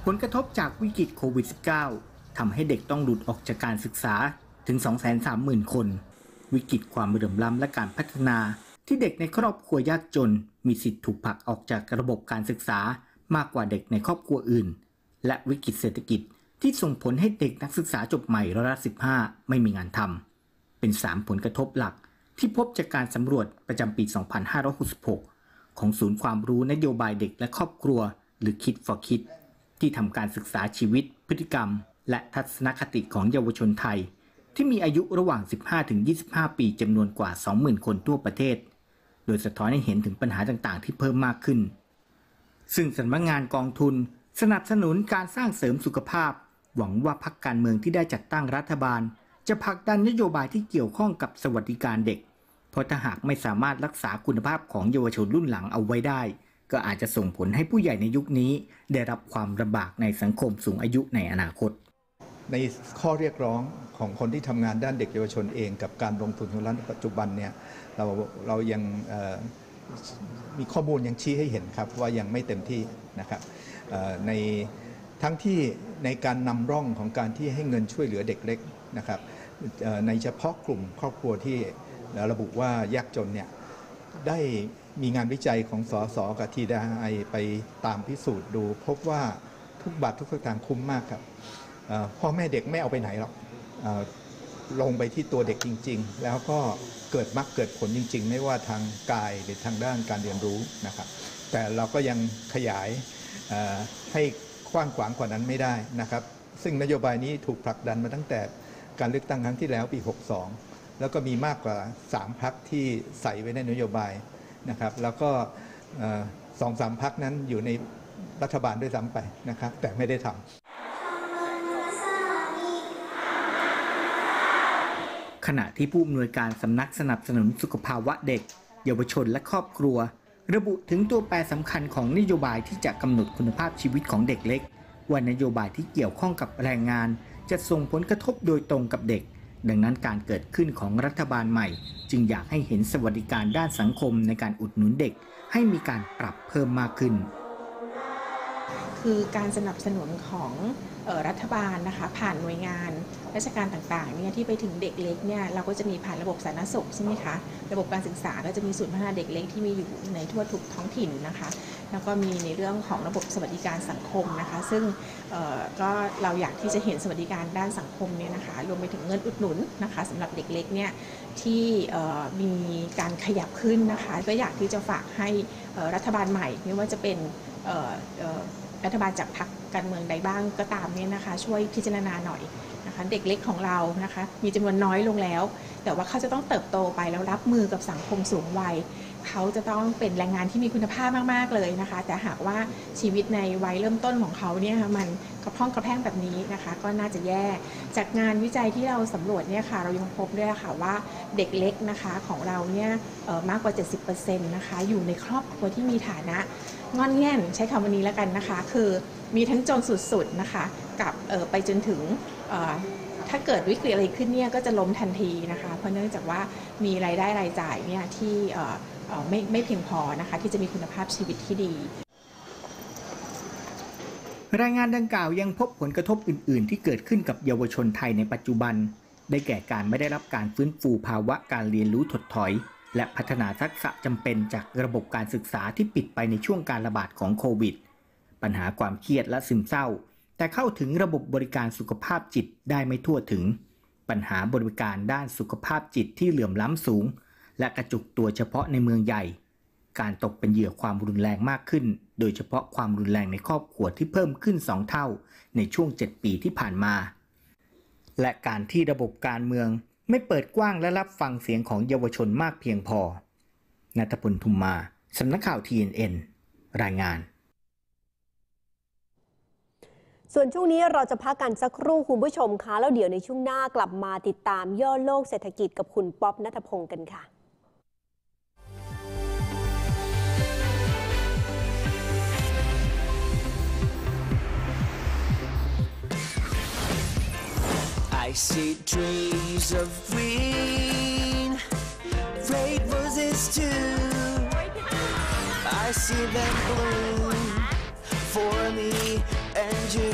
ผลกระทบจากวิกฤตโควิด สิบเก้า ทำให้เด็กต้องหลุดออกจากการศึกษาถึง สองแสนสามหมื่น คนวิกฤตความเหลื่อมล้ำและการพัฒนาที่เด็กในครอบครัวยากจนมีสิทธิ์ถูกผลักออกจากระบบการศึกษามากกว่าเด็กในครอบครัวอื่นและวิกฤตเศรษฐกิจที่ส่งผลให้เด็กนักศึกษาจบใหม่ร้อยละสิบห้าไม่มีงานทำเป็นสามผลกระทบหลักที่พบจากการสำรวจประจำปี สองพันห้าร้อยหกสิบหก ของศูนย์ความรู้นโยบายเด็กและครอบครัวหรือ Kids for Kids ที่ทำการศึกษาชีวิตพฤติกรรมและทัศนคติของเยาวชนไทยที่มีอายุระหว่าง สิบห้าถึงยี่สิบห้า ปีจำนวนกว่า สองหมื่น คนทั่วประเทศโดยสะท้อนให้เห็นถึงปัญหาต่างๆที่เพิ่มมากขึ้นซึ่งสำนักงานกองทุนสนับสนุนการสร้างเสริมสุขภาพหวังว่าพรรคการเมืองที่ได้จัดตั้งรัฐบาลจะผลักดันนโยบายที่เกี่ยวข้องกับสวัสดิการเด็กเพราะถ้าหากไม่สามารถรักษาคุณภาพของเยาวชนรุ่นหลังเอาไว้ได้ก็อาจจะส่งผลให้ผู้ใหญ่ในยุคนี้ได้รับความลำบากในสังคมสูงอายุในอนาคตในข้อเรียกร้องของคนที่ทำงานด้านเด็กเยาวชนเองกับการลงทุนของรัฐปัจจุบันเนี่ยเราเรายังมีข้อมูลยังชี้ให้เห็นครับว่ายังไม่เต็มที่นะครับในทั้งที่ในการนำร่องของการที่ให้เงินช่วยเหลือเด็กเล็กนะครับในเฉพาะกลุ่มครอบครัวที่ระบุว่ายากจนเนี่ยได้มีงานวิจัยของสสกับทีดาไอไปตามพิสูจน์ดูพบว่าทุกบาททุกสตางค์คุ้มมากครับพ่อแม่เด็กไม่เอาไปไหนหรอกลงไปที่ตัวเด็กจริงๆแล้วก็เกิดมรรคเกิดผลจริงๆไม่ว่าทางกายหรือทางด้านการเรียนรู้นะครับแต่เราก็ยังขยายให้กว้างขวางกว่านั้นไม่ได้นะครับซึ่งนโยบายนี้ถูกผลักดันมาตั้งแต่การเลือกตั้งครั้งที่แล้วปีหกสิบสองแล้วก็มีมากกว่าสามพรรคที่ใส่ไว้ในนโยบายนะครับแล้วก็สองสามพรรคนั้นอยู่ในรัฐบาลด้วยซ้ำไปนะครับแต่ไม่ได้ทำขณะที่ผู้อำนวยการสำนักสนับสนุนสุขภาวะเด็กเยาวชนและครอบครัวระบุถึงตัวแปรสำคัญของนโยบายที่จะกำหนดคุณภาพชีวิตของเด็กเล็กว่านโยบายที่เกี่ยวข้องกับแรงงานจะส่งผลกระทบโดยตรงกับเด็กดังนั้นการเกิดขึ้นของรัฐบาลใหม่จึงอยากให้เห็นสวัสดิการด้านสังคมในการอุดหนุนเด็กให้มีการปรับเพิ่มมากขึ้นคือการสนับสนุนของรัฐบาลนะคะผ่านหน่วยงานราชการต่างๆเนี่ยที่ไปถึงเด็กเล็กเนี่ยเราก็จะมีผ่านระบบสาธารณสุขใช่ไหมคะระบบการศึกษาก็จะมีศูนย์พัฒนาเด็กเล็กที่มีอยู่ในทั่วทุกท้องถิ่นนะคะแล้วก็มีในเรื่องของระบบสวัสดิการสังคมนะคะซึ่งก็เราอยากที่จะเห็นสวัสดิการด้านสังคมเนี่ยนะคะรวมไปถึงเงินอุดหนุนนะคะสำหรับเด็กเล็กเนี่ยที่มีการขยับขึ้นนะคะก็อยากที่จะฝากให้รัฐบาลใหม่ไม่ว่าจะเป็นรัฐบาลจากพรรคการเมืองใดบ้างก็ตามเนี่ยนะคะช่วยพิจารณาหน่อยนะคะเด็กเล็กของเรานะคะมีจำนวนน้อยลงแล้วแต่ว่าเขาจะต้องเติบโตไปแล้วรับมือกับสังคมสูงวัยเขาจะต้องเป็นแรงงานที่มีคุณภาพมากๆเลยนะคะแต่หากว่าชีวิตในวัยเริ่มต้นของเขาเนี่ยมันกระพร่องกระแพร่งแบบนี้นะคะก็น่าจะแย่จากงานวิจัยที่เราสำรวจเนี่ยค่ะเรายังพบด้วยค่ะว่าเด็กเล็กนะคะของเราเนี่ยมากกว่า เจ็ดสิบเปอร์เซ็นต์ นะคะอยู่ในครอบครัวที่มีฐานะงอนแง่นใช้คำวันนี้แล้วกันนะคะคือมีทั้งจนสุดๆนะคะกับไปจนถึงถ้าเกิดวิกฤตอะไรขึ้นเนี่ยก็จะล้มทันทีนะคะเพราะเนื่องจากว่ามีรายได้รายจ่ายเนี่ยที่ไม่ไม่เพียงพอนะคะที่จะมีคุณภาพชีวิตที่ดีรายงานดังกล่าวยังพบผลกระทบอื่นๆที่เกิดขึ้นกับเยาวชนไทยในปัจจุบันได้แก่การไม่ได้รับการฟื้นฟูภาวะการเรียนรู้ถดถอยและพัฒนาทักษะจำเป็นจากระบบการศึกษาที่ปิดไปในช่วงการระบาดของโควิดปัญหาความเครียดและซึมเศร้าแต่เข้าถึงระบบบริการสุขภาพจิตได้ไม่ทั่วถึงปัญหาบริการด้านสุขภาพจิตที่เหลื่อมล้ำสูงและกระจุกตัวเฉพาะในเมืองใหญ่การตกเป็นเหยื่อความรุนแรงมากขึ้นโดยเฉพาะความรุนแรงในครอบครัวที่เพิ่มขึ้นสองเท่าในช่วงเจ็ดปีที่ผ่านมาและการที่ระบบการเมืองไม่เปิดกว้างและรับฟังเสียงของเยาวชนมากเพียงพอณัฐพล ทุมมาสำนักข่าว ที เอ็น เอ็น รายงานส่วนช่วงนี้เราจะพักกันสักครู่คุณผู้ชมคะแล้วเดี๋ยวในช่วงหน้ากลับมาติดตามย่อโลกเศรษฐกิจกับคุณป๊อบณัฐพงศ์กันค่ะ I see trees of green, red roses too. I see them bloom for me and you.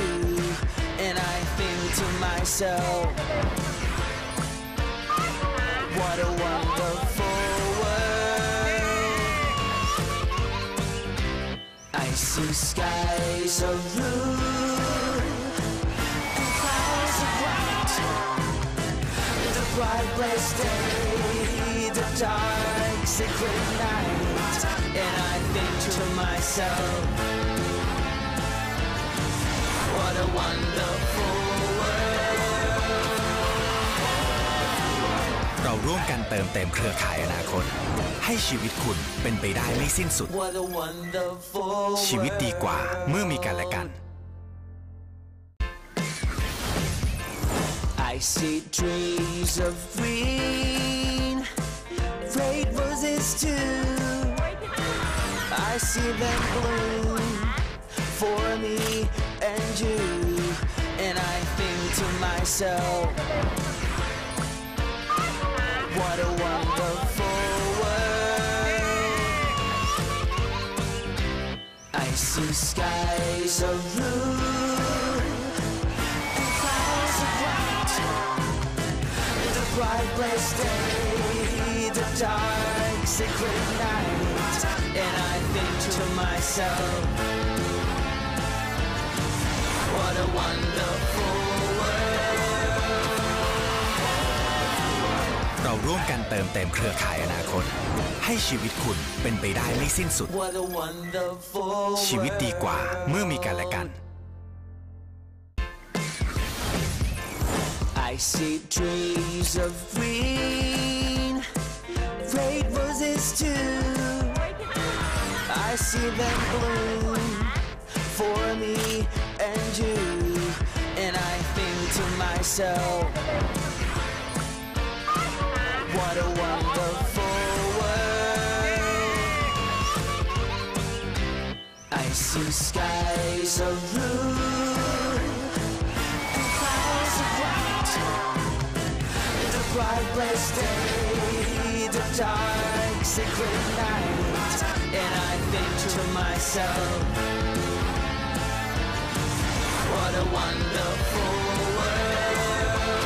myself. What a wonderful world. I see skies of blue and clouds of white. The bright blessed day, the dark secret night. And I think to myself, what a wonderful world. เราร่วมกันเติมเต็มเครือข่ายอนาคตให้ชีวิตคุณเป็นไปได้ไม่สิ้นสุด What a wonderful ชีวิตดีกว่าเมื่อมีกันและกัน I see trees of green, red roses too. I see them bloom for me and you. And I think to myself, what a wonderful world. I see skies of blue and clouds of white. The bright blessed day, the dark secret night. And I think to myself, what a wonderful world. เราร่วมกันเติมเต็มเครือข่ายอนาคตให้ชีวิตคุณเป็นไปได้ไม่สิ้นสุด What a wonderful ชีวิตดีกว่าเมื่อมีกันและกัน I see trees of green, red roses too. I see them bloom for me and you. And I think to myself, what a wonderful world. I see skies of blue and clouds of white. The bright blessed day, the dark secret night. And I think to myself, what a wonderful world.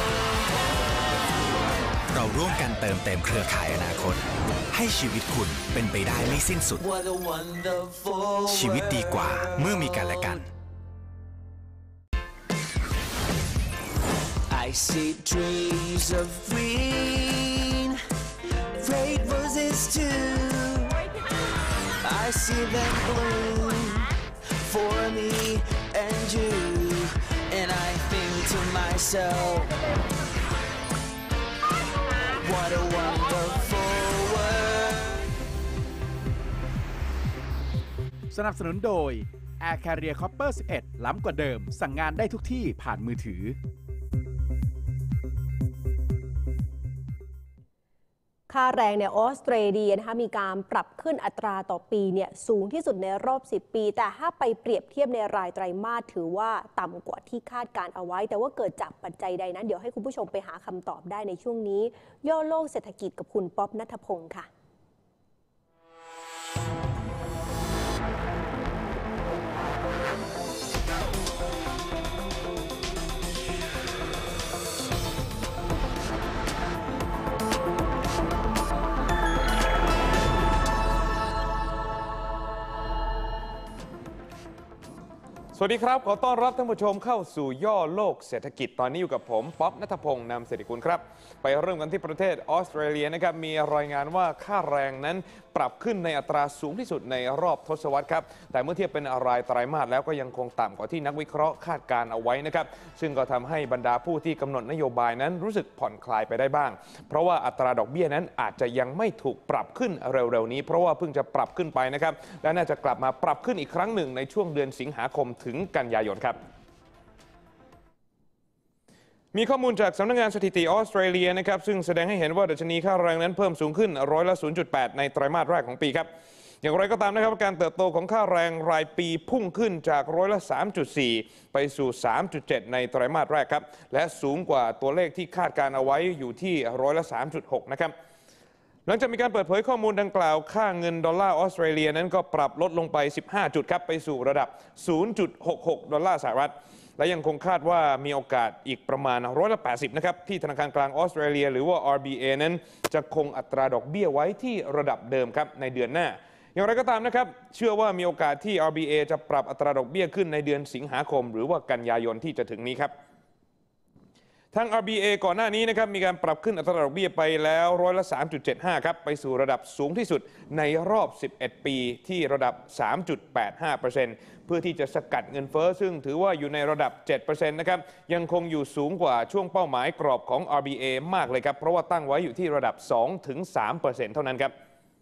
เราร่วมกันเติมเต็มเครือข่ายอนาคตให้ชีวิตคุณเป็นไปได้ไม่สิ้นสุด What a wonderful ชีวิตดีกว่าเมื่อมีกันและกัน I see trees of green, red roses too. I see them bloom for me and you. And I think to myself, what a wonderful world. สนับสนุนโดย Air Carrier Copper สิบเอ็ด ล้ำกว่าเดิมสั่งงานได้ทุกที่ผ่านมือถือค่าแรงในออสเตรเลียนะคะมีการปรับขึ้นอัตราต่อปีเนี่ยสูงที่สุดในรอบสิบปีแต่ถ้าไปเปรียบเทียบในรายไตรมาสถือว่าต่ำกว่าที่คาดการเอาไว้แต่ว่าเกิดจากปัจจัยใดนั้นเดี๋ยวให้คุณผู้ชมไปหาคำตอบได้ในช่วงนี้ย่อโลกเศรษฐกิจกับคุณป๊อบณัฐพงศ์ค่ะสวัสดีครับขอต้อนรับท่านผู้ชมเข้าสู่ย่อโลกเศรษฐกิจตอนนี้อยู่กับผมป๊อบณัฐพงศ์นำเศรษฐกุลครับไปเริ่มกันที่ประเทศออสเตรเลียนะครับมีรายงานว่าค่าแรงนั้นปรับขึ้นในอัตราสูงที่สุดในรอบทศวรรษครับแต่เมื่อเทียบเป็นรายไตรมาสแล้วก็ยังคงต่ำกว่าที่นักวิเคราะห์คาดการเอาไว้นะครับซึ่งก็ทำให้บรรดาผู้ที่กำหนดนโยบายนั้นรู้สึกผ่อนคลายไปได้บ้างเพราะว่าอัตราดอกเบี้ยนั้นอาจจะยังไม่ถูกปรับขึ้นเร็วๆนี้เพราะว่าเพิ่งจะปรับขึ้นไปนะครับและน่าจะกลับมาปรับขึ้นอีกครั้งหนึ่งในช่วงเดือนสิงหาคมถึงกันยายนครับมีข้อมูลจากสำนักงานสถิติออสเตรเลียนะครับซึ่งแสดงให้เห็นว่าดัชนีค่าแรงนั้นเพิ่มสูงขึ้นร้อยละ ศูนย์จุดแปด ในไตรมาสแรกของปีครับอย่างไรก็ตามนะครับการเติบโตของค่าแรงรายปีพุ่งขึ้นจากร้อยละ สามจุดสี่ ไปสู่ สามจุดเจ็ด ในไตรมาสแรกครับและสูงกว่าตัวเลขที่คาดการเอาไว้อยู่ที่ร้อยละ สามจุดหก นะครับหลังจากมีการเปิดเผยข้อมูลดังกล่าวค่าเงินดอลลาร์ออสเตรเลียนั้นก็ปรับลดลงไปสิบห้าจุดครับไปสู่ระดับ ศูนย์จุดหกหก ดอลลาร์สหรัฐและยังคงคาดว่ามีโอกาสอีกประมาณร้อยละแปดสิบนะครับที่ธนาคารกลางออสเตรเลียหรือว่า อาร์ บี เอ นั้นจะคงอัตราดอกเบี้ยไว้ที่ระดับเดิมครับในเดือนหน้าอย่างไรก็ตามนะครับเชื่อว่ามีโอกาสที่ อาร์ บี เอ จะปรับอัตราดอกเบี้ยขึ้นในเดือนสิงหาคมหรือว่ากันยายนที่จะถึงนี้ครับทาง อาร์ บี เอ ก่อนหน้านี้นะครับมีการปรับขึ้นอัตราดอกเบี้ยไปแล้วร้อยละ สามจุดเจ็ดห้า ครับไปสู่ระดับสูงที่สุดในรอบสิบเอ็ดปีที่ระดับ สามจุดแปดห้าเปอร์เซ็นต์ เพื่อที่จะสกัดเงินเฟ้อซึ่งถือว่าอยู่ในระดับ เจ็ดเปอร์เซ็นต์ นะครับยังคงอยู่สูงกว่าช่วงเป้าหมายกรอบของ อาร์ บี เอ มากเลยครับเพราะว่าตั้งไว้อยู่ที่ระดับ สองถึงสามเปอร์เซ็นต์ เท่านั้นครับ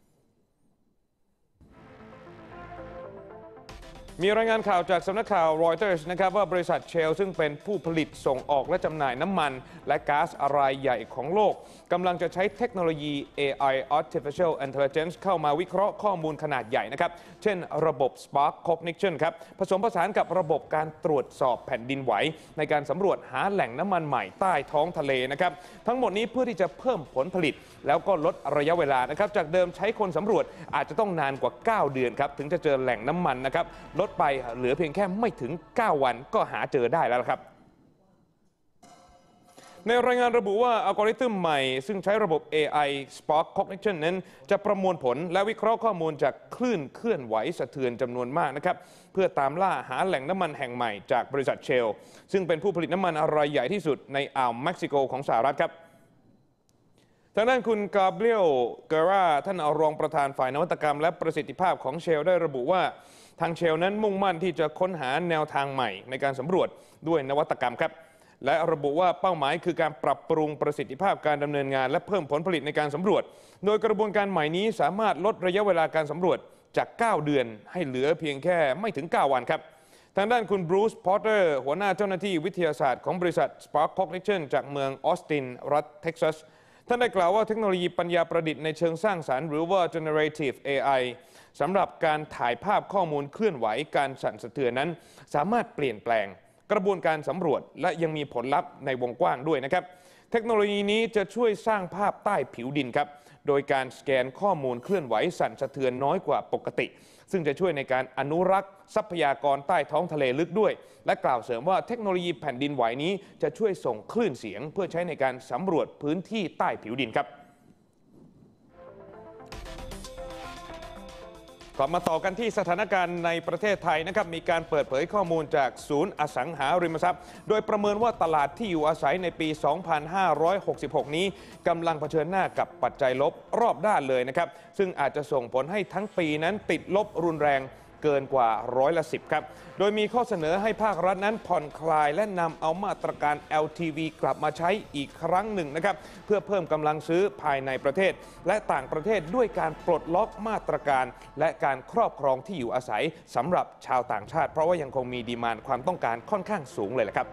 มีรายงานข่าวจากสำนักข่าว รอยเตอร์ส นะครับว่าบริษัทเชลซึ่งเป็นผู้ผลิตส่งออกและจำหน่ายน้ำมันและก๊าซรายใหญ่ของโลกกำลังจะใช้เทคโนโลยี เอ ไอ Artificial Intelligence เข้ามาวิเคราะห์ข้อมูลขนาดใหญ่นะครับเช่นระบบ Spark Cognition ครับผสมผสานกับระบบการตรวจสอบแผ่นดินไหวในการสำรวจหาแหล่งน้ำมันใหม่ใต้ท้องทะเลนะครับทั้งหมดนี้เพื่อที่จะเพิ่มผลผลิตแล้วก็ลดระยะเวลานะครับจากเดิมใช้คนสำรวจอาจจะต้องนานกว่าเก้าเดือนครับถึงจะเจอแหล่งน้ำมันนะครับลดไปเหลือเพียงแค่ไม่ถึงเก้าวันก็หาเจอได้แล้วครับในรายงานระบุว่าอัลกอริทึมใหม่ซึ่งใช้ระบบ เอ ไอ Spark Cognition นั้นจะประมวลผลและวิเคราะห์ข้อมูลจากคลื่นเคลื่อนไหวสะเทือนจำนวนมากนะครับเพื่อตามล่าหาแหล่งน้ำมันแห่งใหม่จากบริษัทเชลซึ่งเป็นผู้ผลิตน้ำมันรายใหญ่ที่สุดในอ่าวเม็กซิโกของสหรัฐครับทางด้านคุณกาเบรียลเกราท่านรองประธานฝ่ายนวัตกรรมและประสิทธิภาพของเชลได้ระบุว่าทางเชลนั้นมุ่งมั่นที่จะค้นหาแนวทางใหม่ในการสำรวจด้วยนวัตกรรมครับและระบุว่าเป้าหมายคือการปรับปรุงประสิทธิภาพการดำเนินงานและเพิ่มผลผลิตในการสำรวจโดยกระบวนการใหม่นี้สามารถลดระยะเวลาการสำรวจจากเก้าเดือนให้เหลือเพียงแค่ไม่ถึงเก้าวันครับทางด้านคุณบรูซพอตเตอร์หัวหน้าเจ้าหน้าที่วิทยาศาสตร์ของบริษัท Spark Cognition จากเมืองออสตินรัฐเท็กซัสท่านได้กล่าวว่าเทคโนโลยีปัญญาประดิษฐ์ในเชิงสร้างสรรค์หรือว่า generative เอ ไอ สำหรับการถ่ายภาพข้อมูลเคลื่อนไหวการสั่นสะเทือนนั้นสามารถเปลี่ยนแปลงกระบวนการสำรวจและยังมีผลลัพธ์ในวงกว้างด้วยนะครับเทคโนโลยีนี้จะช่วยสร้างภาพใต้ผิวดินครับโดยการสแกนข้อมูลเคลื่อนไหวสั่นสะเทือนน้อยกว่าปกติซึ่งจะช่วยในการอนุรักษ์ทรัพยากรใต้ท้องทะเลลึกด้วยและกล่าวเสริมว่าเทคโนโลยีแผ่นดินไหวนี้จะช่วยส่งคลื่นเสียงเพื่อใช้ในการสำรวจพื้นที่ใต้ผิวดินครับกลับมาต่อกันที่สถานการณ์ในประเทศไทยนะครับมีการเปิดเผยข้อมูลจากศูนย์อสังหาริมทรัพย์โดยประเมินว่าตลาดที่อยู่อาศัยในปี สองพันห้าร้อยหกสิบหก นี้กำลังเผชิญหน้ากับปัจจัยลบรอบด้านเลยนะครับซึ่งอาจจะส่งผลให้ทั้งปีนั้นติดลบรุนแรงเกินกว่าร้อยละสิบครับโดยมีข้อเสนอให้ภาครัฐนั้นผ่อนคลายและนำเอามาตรการ แอล ที วี กลับมาใช้อีกครั้งหนึ่งนะครับเพื่อเพิ่มกำลังซื้อภายในประเทศและต่างประเทศด้วยการปลดล็อกมาตรการและการครอบครองที่อยู่อาศัยสำหรับชาวต่างชาติเพราะว่ายังคงมีดีมานด์ความต้องการค่อนข้างสูงเลยแหละครับ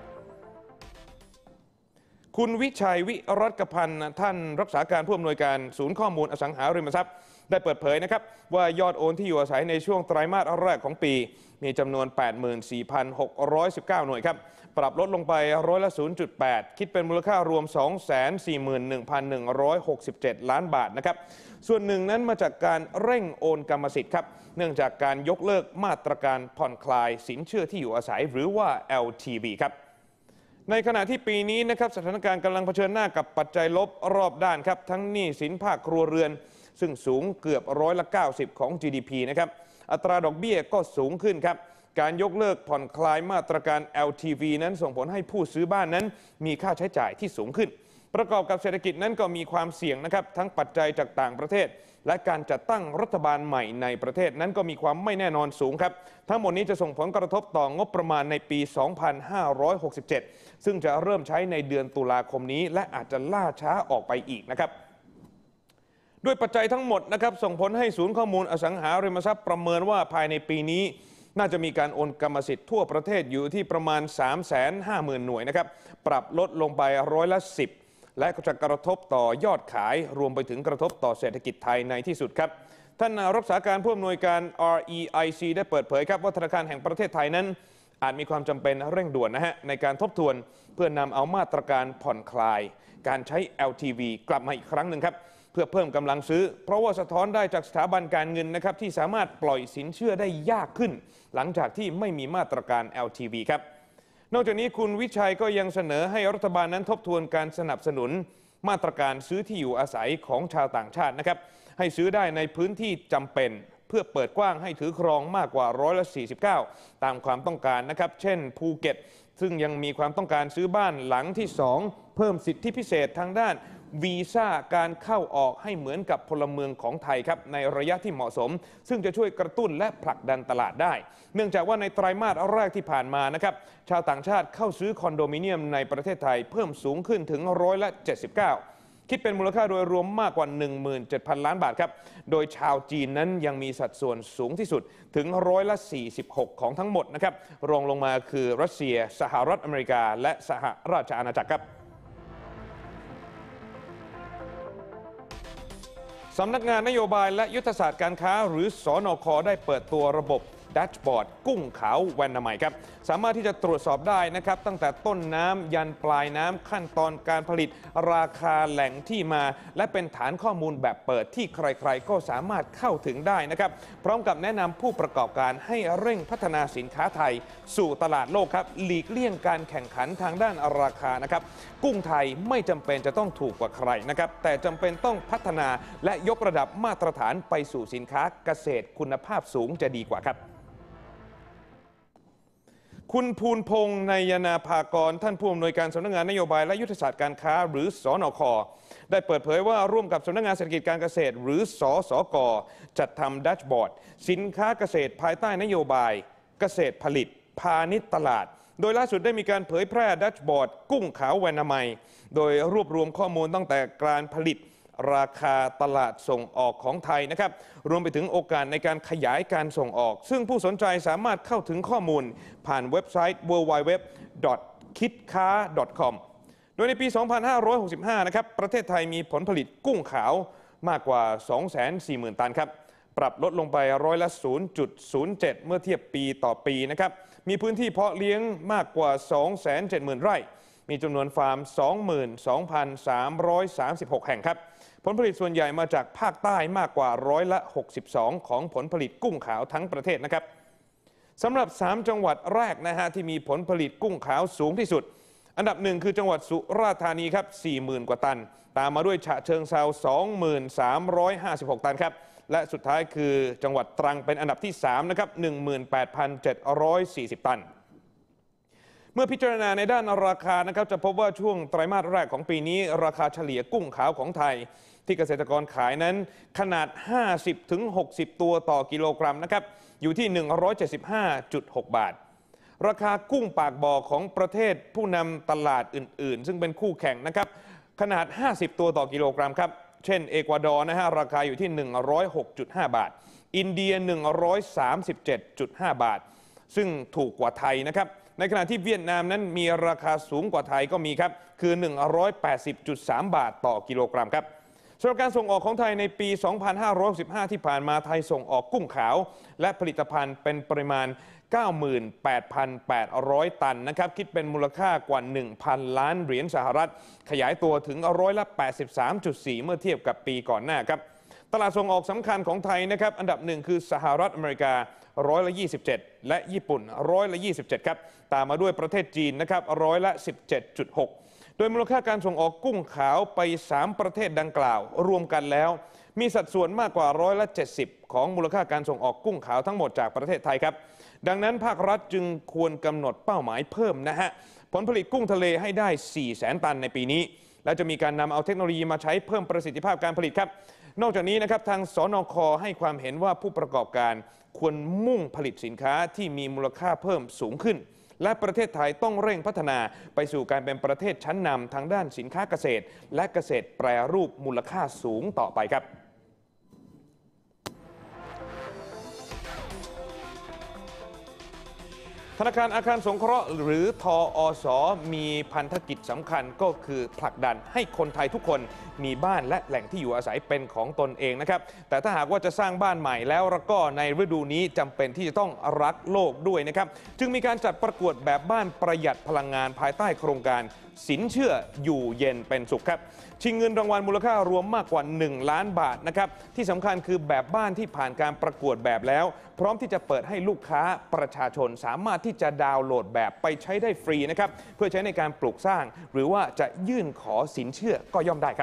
คุณวิชัยวิรัตพันธ์ท่านรักษาการผู้อำนวยการศูนย์ข้อมูลอสังหาริมทรัพย์ได้เปิดเผยนะครับว่ายอดโอนที่อยู่อาศัยในช่วงไตรมาสแรกของปีมีจำนวน แปดหมื่นสี่พันหกร้อยสิบเก้า หน่วยครับปรับลดลงไปร้อยละ ศูนย์จุดแปด คิดเป็นมูลค่ารวม สองแสนสี่หมื่นหนึ่งพันหนึ่งร้อยหกสิบเจ็ด ล้านบาทนะครับส่วนหนึ่งนั้นมาจากการเร่งโอนกรรมสิทธิ์ครับเนื่องจากการยกเลิกมาตรการผ่อนคลายสินเชื่อที่อยู่อาศัยหรือว่า แอล ที วี ครับในขณะที่ปีนี้นะครับสถานการณ์กำลังเผชิญหน้ากับปัจจัยลบรอบด้านครับทั้งหนี้สินภาคครัวเรือนซึ่งสูงเกือบร้อยละเก้าสิบของ จี ดี พี นะครับอัตราดอกเบี้ยก็สูงขึ้นครับการยกเลิกผ่อนคลายมาตรการ แอล ที วี นั้นส่งผลให้ผู้ซื้อบ้านนั้นมีค่าใช้จ่ายที่สูงขึ้นประกอบกับเศรษฐกิจนั้นก็มีความเสี่ยงนะครับทั้งปัจจัยจากต่างประเทศและการจัดตั้งรัฐบาลใหม่ในประเทศนั้นก็มีความไม่แน่นอนสูงครับทั้งหมดนี้จะส่งผลกระทบต่องบประมาณในปี สองพันห้าร้อยหกสิบเจ็ด ซึ่งจะเริ่มใช้ในเดือนตุลาคมนี้และอาจจะล่าช้าออกไปอีกนะครับด้วยปัจจัยทั้งหมดนะครับส่งผลให้ศูนย์ข้อมูลอสังหาริมทรัพย์ประเมินว่าภายในปีนี้น่าจะมีการโอนกรรมสิทธิ์ทั่วประเทศอยู่ที่ประมาณ สามแสนห้าหมื่น หน่วยนะครับปรับลดลงไปร้อยละสิบและจะกระทบต่อยอดขายรวมไปถึงกระทบต่อเศรษฐกิจไทยในที่สุดครับท่านรักษาการผู้อำนวยการ อาร์ อี ไอ ซี ได้เปิดเผยครับว่าธนาคารแห่งประเทศไทยนั้นอาจมีความจำเป็นเร่งด่วนนะฮะในการทบทวนเพื่อนำเอามาตรการผ่อนคลายการใช้ แอล ที วี กลับมาอีกครั้งหนึ่งครับเพื่อเพิ่มกำลังซื้อเพราะว่าสะท้อนได้จากสถาบันการเงินนะครับที่สามารถปล่อยสินเชื่อได้ยากขึ้นหลังจากที่ไม่มีมาตรการ แอล ที วี ครับนอกจากนี้คุณวิชัยก็ยังเสนอให้รัฐบาลนั้นทบทวนการสนับสนุนมาตรการซื้อที่อยู่อาศัยของชาวต่างชาตินะครับให้ซื้อได้ในพื้นที่จำเป็นเพื่อเปิดกว้างให้ถือครองมากกว่าร้อยละสี่สิบเก้าตามความต้องการนะครับเช่นภูเก็ตซึ่งยังมีความต้องการซื้อบ้านหลังที่สองเพิ่มสิทธิพิเศษทางด้านวีซ่าการเข้าออกให้เหมือนกับพลเมืองของไทยครับในระยะที่เหมาะสมซึ่งจะช่วยกระตุ้นและผลักดันตลาดได้เนื่องจากว่าในไตรมาสแรกที่ผ่านมานะครับชาวต่างชาติเข้าซื้อคอนโดมิเนียมในประเทศไทยเพิ่มสูงขึ้นถึงร้อยละเจ็ดสิบเก้าคิดเป็นมูลค่าโดยรวมมากกว่า หนึ่งหมื่นเจ็ดพัน ล้านบาทครับโดยชาวจีนนั้นยังมีสัดส่วนสูงที่สุดถึงร้อยละสี่สิบหกของทั้งหมดนะครับรองลงมาคือรัสเซียสหรัฐอเมริกาและสหราชอาณาจักรครับสำนักงานนโยบายและยุทธศาสตร์การค้าหรือสนค.ได้เปิดตัวระบบแดชบอร์ดกุ้งขาวแวนนามัยครับสามารถที่จะตรวจสอบได้นะครับตั้งแต่ต้นน้ำยันปลายน้ำขั้นตอนการผลิตราคาแหล่งที่มาและเป็นฐานข้อมูลแบบเปิดที่ใครๆก็สามารถเข้าถึงได้นะครับพร้อมกับแนะนำผู้ประกอบการให้เร่งพัฒนาสินค้าไทยสู่ตลาดโลกครับหลีกเลี่ยงการแข่งขันทางด้านราคานะครับกุ้งไทยไม่จำเป็นจะต้องถูกกว่าใครนะครับแต่จำเป็นต้องพัฒนาและยกระดับมาตรฐานไปสู่สินค้าเกษตรคุณภาพสูงจะดีกว่าครับคุณภูลพงษ์นายนาภากรท่านผู้อำนวยการสำนักงานนโยบายและยุทธศาสตร์การค้าหรือสนค.ได้เปิดเผยว่าร่วมกับสำนักงานเศรษฐกิจการเกษตรหรือสสก.จัดทำแดชบอร์ดสินค้าเกษตรภายใต้นโยบายเกษตรผลิตพาณิชย์ตลาดโดยล่าสุดได้มีการเผยแพร่แดชบอร์ดกุ้งขาวแวนนามัยโดยรวบรวมข้อมูลตั้งแต่การผลิตราคาตลาดส่งออกของไทยนะครับรวมไปถึงโอกาสในการขยายการส่งออกซึ่งผู้สนใจสามารถเข้าถึงข้อมูลผ่านเว็บไซต์ ดับเบิลยู ดับเบิลยู ดับเบิลยู ดอท คิดค้า ดอท คอม โดยในปี สองพันห้าร้อยหกสิบห้า นะครับประเทศไทยมีผลผลิตกุ้งขาวมากกว่า สองแสนสี่หมื่น ตันครับปรับลดลงไปร้อยละ ศูนย์จุดศูนย์เจ็ด เมื่อเทียบปีต่อปีนะครับมีพื้นที่เพาะเลี้ยงมากกว่า สองแสนเจ็ดหมื่น ไร่มีจำนวนฟาร์ม สองหมื่นสองพันสามร้อยสามสิบหก แห่งครับผลผลิตส่วนใหญ่มาจากภาคใต้มากกว่าร้อยละหกสิบสองของผลผลิตกุ้งขาวทั้งประเทศนะครับสำหรับสามจังหวัดแรกนะฮะที่มีผลผลิตกุ้งขาวสูงที่สุดอันดับหนึ่งคือจังหวัดสุราษฎร์ธานีครับ สี่หมื่น กว่าตันตามมาด้วยฉะเชิงเทรา สองหมื่นสามร้อยห้าสิบหก ตันครับและสุดท้ายคือจังหวัดตรังเป็นอันดับที่สามนะครับ หนึ่งหมื่นแปดพันเจ็ดร้อยสี่สิบ ตันเมื่อพิจารณาในด้านราคานะครับจะพบว่าช่วงไตรมาสแรกของปีนี้ราคาเฉลี่ยกุ้งขาวของไทยที่เกษตรกรขายนั้นขนาด ห้าสิบถึงหกสิบ ตัวต่อกิโลกรัมนะครับอยู่ที่ หนึ่งร้อยเจ็ดสิบห้าจุดหก บาทราคากุ้งปากบ่อของประเทศผู้นำตลาดอื่นๆซึ่งเป็นคู่แข่งนะครับขนาด ห้าสิบ ตัวต่อกิโลกรัมครับเช่นเอกวาดอร์นะฮะราคาอยู่ที่ หนึ่งร้อยหกจุดห้า บาทอินเดีย หนึ่งร้อยสามสิบเจ็ดจุดห้า บาทซึ่งถูกกว่าไทยนะครับในขณะที่เวียดนามนั้นมีราคาสูงกว่าไทยก็มีครับคือ หนึ่งร้อยแปดสิบจุดสาม บาทต่อกิโลกรัมครับสำหรับการส่งออกของไทยในปี สองพันห้าร้อยสิบห้า ที่ผ่านมาไทยส่งออกกุ้งขาวและผลิตภัณฑ์เป็นปริมาณ เก้าหมื่นแปดพันแปดร้อย ตันนะครับคิดเป็นมูลค่ากว่า หนึ่งพัน ล้านเหรียญสหรัฐขยายตัวถึงร้อยละ แปดสิบสามจุดสี่ เมื่อเทียบกับปีก่อนหน้าครับตลาดส่งออกสำคัญของไทยนะครับอันดับหนึ่งคือสหรัฐอเมริการ้อยละยี่สิบเจ็ดและญี่ปุ่นร้อยละยี่สิบเจ็ดครับตามมาด้วยประเทศจีนนะครับร้อยละ สิบเจ็ดจุดหก โดยมูลค่าการส่งออกกุ้งขาวไปสามประเทศดังกล่าวรวมกันแล้วมีสัดส่วนมากกว่าร้อยละเจ็ดสิบของมูลค่าการส่งออกกุ้งขาวทั้งหมดจากประเทศไทยครับดังนั้นภาครัฐจึงควรกำหนดเป้าหมายเพิ่มนะฮะผลผลิตกุ้งทะเลให้ได้ สี่แสน ตันในปีนี้และจะมีการนำเอาเทคโนโลยีมาใช้เพิ่มประสิทธิภาพการผลิตครับนอกจากนี้นะครับทางสนค.ให้ความเห็นว่าผู้ประกอบการควรมุ่งผลิตสินค้าที่มีมูลค่าเพิ่มสูงขึ้นและประเทศไทยต้องเร่งพัฒนาไปสู่การเป็นประเทศชั้นนำทางด้านสินค้าเกษตรและเกษตรแปรรูปมูลค่าสูงต่อไปครับธนาคารอาคารสงเคราะห์หรือทอส.มีพันธกิจสำคัญก็คือผลักดันให้คนไทยทุกคนมีบ้านและแหล่งที่อยู่อาศัยเป็นของตนเองนะครับแต่ถ้าหากว่าจะสร้างบ้านใหม่แล้วแล้วก็ในฤดูนี้จำเป็นที่จะต้องรักโลกด้วยนะครับจึงมีการจัดประกวดแบบบ้านประหยัดพลังงานภายใต้โครงการสินเชื่ออยู่เย็นเป็นสุขครับชิงเงินรางวัลมูลค่ารวมมากกว่าหนึ่งล้านบาทนะครับที่สำคัญคือแบบบ้านที่ผ่านการประกวดแบบแล้วพร้อมที่จะเปิดให้ลูกค้าประชาชนสามารถที่จะดาวน์โหลดแบบไปใช้ได้ฟรีนะครับเพื่อใช้ในการปลูกสร้างหรือว่าจะยื่นขอสินเชื่อก็ย่อมได้ครับ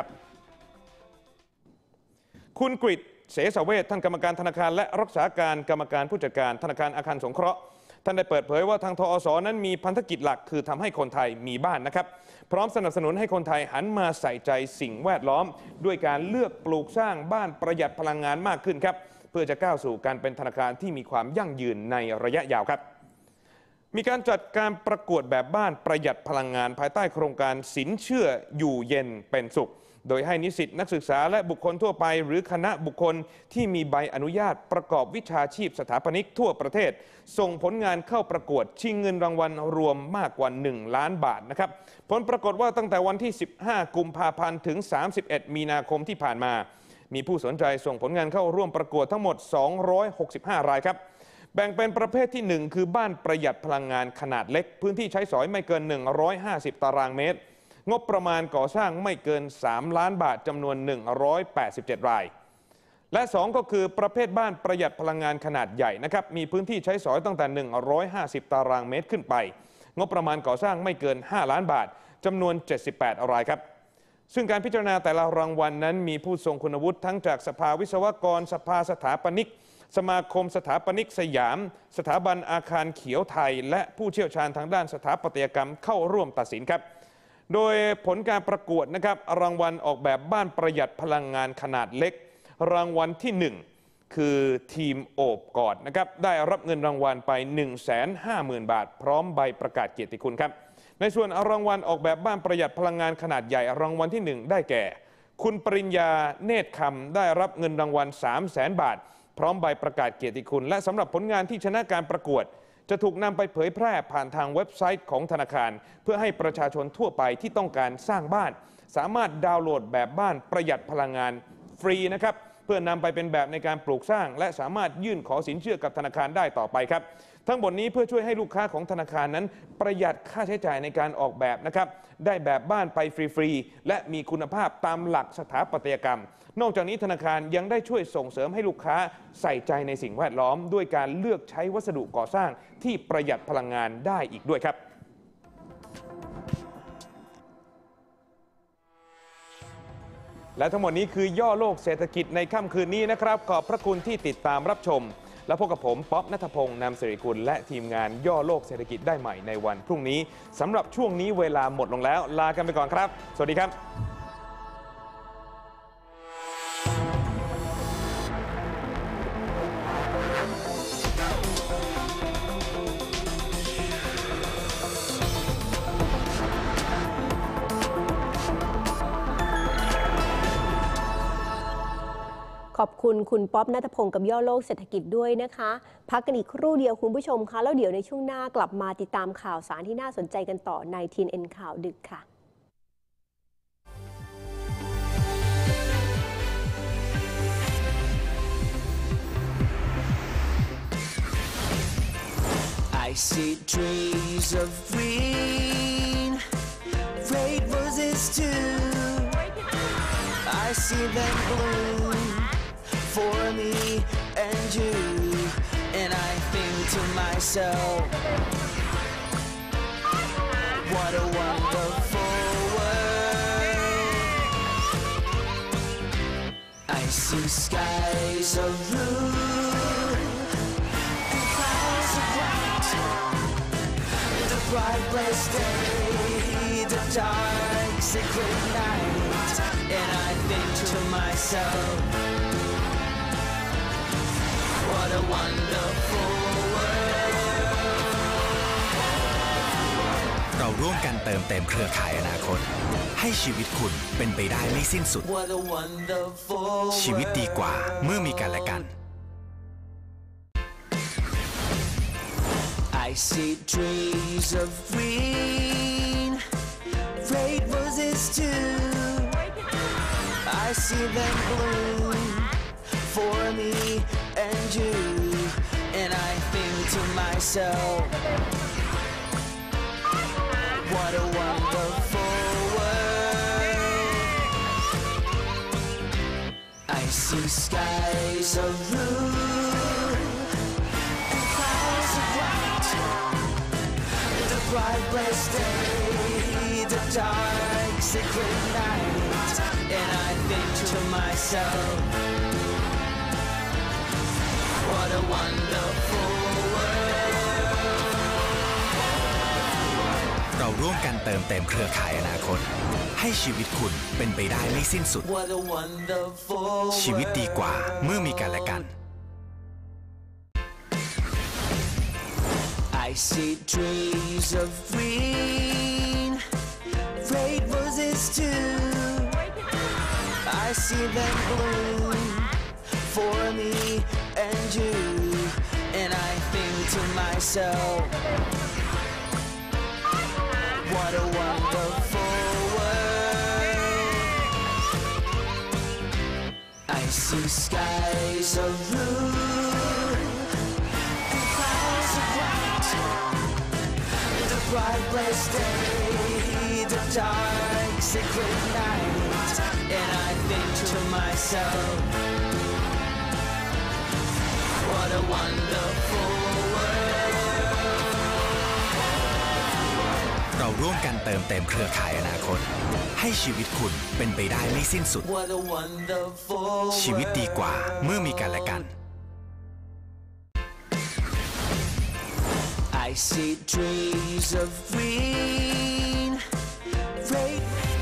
คุณกฤษเสสเวชท่านกรรมการธนาคารและรักษาการกรรมการผู้จัดการธนาคารอาคารสงเคราะห์ท่านได้เปิดเผยว่าทางทอสนั้นมีพันธกิจหลักคือทำให้คนไทยมีบ้านนะครับพร้อมสนับสนุนให้คนไทยหันมาใส่ใจสิ่งแวดล้อมด้วยการเลือกปลูกสร้างบ้านประหยัดพลังงานมากขึ้นครับเพื่อจะก้าวสู่การเป็นธนาคารที่มีความยั่งยืนในระยะยาวครับมีการจัดการประกวดแบบบ้านประหยัดพลังงานภายใต้โครงการสินเชื่ออยู่เย็นเป็นสุขโดยให้นิสิตนักศึกษาและบุคคลทั่วไปหรือคณะบุคคลที่มีใบอนุญาตประกอบวิชาชีพสถาปนิกทั่วประเทศส่งผลงานเข้าประกวดชิงเงินรางวัลรวมมากกว่าหนึ่งล้านบาทนะครับผลปรากฏว่าตั้งแต่วันที่สิบห้ากุมภาพันธ์ถึงสามสิบเอ็ดมีนาคมที่ผ่านมามีผู้สนใจส่งผลงานเข้าร่วมประกวดทั้งหมดสองร้อยหกสิบห้ารายครับแบ่งเป็นประเภทที่หนึ่งคือบ้านประหยัดพลังงานขนาดเล็กพื้นที่ใช้สอยไม่เกินหนึ่งร้อยห้าสิบตารางเมตรงบประมาณก่อสร้างไม่เกินสามล้านบาทจำนวนหนึ่งร้อยแปดสิบเจ็ดรายและสองก็คือประเภทบ้านประหยัดพลังงานขนาดใหญ่นะครับมีพื้นที่ใช้สอยตั้งแต่หนึ่งร้อยห้าสิบตารางเมตรขึ้นไปงบประมาณก่อสร้างไม่เกินห้าล้านบาทจำนวนเจ็ดสิบแปดรายครับซึ่งการพิจารณาแต่ละรางวัล นั้นมีผู้ทรงคุณวุฒิทั้งจากสภาวิศวกรสภาสถาปนิกสมาคมสถาปนิกสยามสถาบันอาคารเขียวไทยและผู้เชี่ยวชาญทางด้านสถาปัตยกรรมเข้าร่วมตัดสินครับโดยผลการประกวดนะครับรางวัลออกแบบบ้านประหยัดพลังงานขนาดเล็กรางวัลที่หนึ่งคือทีมโอบกอดนะครับได้รับเงินรางวัลไป หนึ่งแสนห้าหมื่น บาทพร้อมใบประกาศเกียรติคุณครับในส่วนรางวัลออกแบบบ้านประหยัดพลังงานขนาดใหญ่รางวัลที่หนึ่งได้แก่คุณปริญญาเนตรคำได้รับเงินรางวัล สามแสน บาทพร้อมใบประกาศเกียรติคุณและสำหรับผลงานที่ชนะการประกวดจะถูกนำไปเผยแพร่ผ่านทางเว็บไซต์ของธนาคารเพื่อให้ประชาชนทั่วไปที่ต้องการสร้างบ้านสามารถดาวน์โหลดแบบบ้านประหยัดพลังงานฟรีนะครับเพื่อนำไปเป็นแบบในการปลูกสร้างและสามารถยื่นขอสินเชื่อกับธนาคารได้ต่อไปครับทั้งหมดนี้เพื่อช่วยให้ลูกค้าของธนาคารนั้นประหยัดค่าใช้จ่ายในการออกแบบนะครับได้แบบบ้านไปฟรีๆและมีคุณภาพตามหลักสถาปัตยกรรมนอกจากนี้ธนาคารยังได้ช่วยส่งเสริมให้ลูกค้าใส่ใจในสิ่งแวดล้อมด้วยการเลือกใช้วัสดุก่อสร้างที่ประหยัดพลังงานได้อีกด้วยครับและทั้งหมดนี้คือย่อโลกเศรษฐกิจในค่ำคืนนี้นะครับขอบพระคุณที่ติดตามรับชมและพบกับผมป๊อปณัฐพงษ์นำสิริกุลและทีมงานย่อโลกเศรษฐกิจได้ใหม่ในวันพรุ่งนี้สำหรับช่วงนี้เวลาหมดลงแล้วลากันไปก่อนครับสวัสดีครับขอบคุณคุณป๊อปณัฐพงศ์กับย่อโลกเศรษฐกิจด้วยนะคะพักกันอีกครู่เดียวคุณผู้ชมคะแล้วเดี๋ยวในช่วงหน้ากลับมาติดตามข่าวสารที่น่าสนใจกันต่อใน ที เอ็น เอ็น ข่าวดึกค่ะ I see trees of green, red roses too. I see them bloom for me and you, and I think to myself, what a wonderful world. I see skies of blue and clouds of white, the bright blessed day, the dark secret night, and I think to myself, what a wonderful world. เราร่วมกันเติมเต็มเครือข่ายอนาคตให้ชีวิตคุณเป็นไปได้ไม่สิ้นสุด What a wonderful ชีวิตดีกว่าเมื่อมีกันและกัน I see trees of green, red roses too. I see them bloom for me and you, and I think to myself, what a wonderful see skies of blue and clouds of white. The bright blessed day, the dark secret night, and I think to myself, what a wonderful world. เราร่วมกันเติมเต็มเครือข่ายอนาคตให้ชีวิตคุณเป็นไปได้ไม่สิ้นสุด What a wonderful ชีวิตดีกว่าเมื่อมีกันและกัน I see trees of green, red roses too. I see them bloom for me and you, and I think to myself, what a wonderful world. I see skies of blue and clouds of white. The bright blessed day, the dark secret night, and I think to myself, what a wonderful world. เราร่วมกันเติมเต็มเครือข่ายอนาคตให้ชีวิตคุณเป็นไปได้ไม่สิ้นสุด What a wonderful ชีวิตดีกว่าเมื่อมีกันและกัน I see trees of green, red.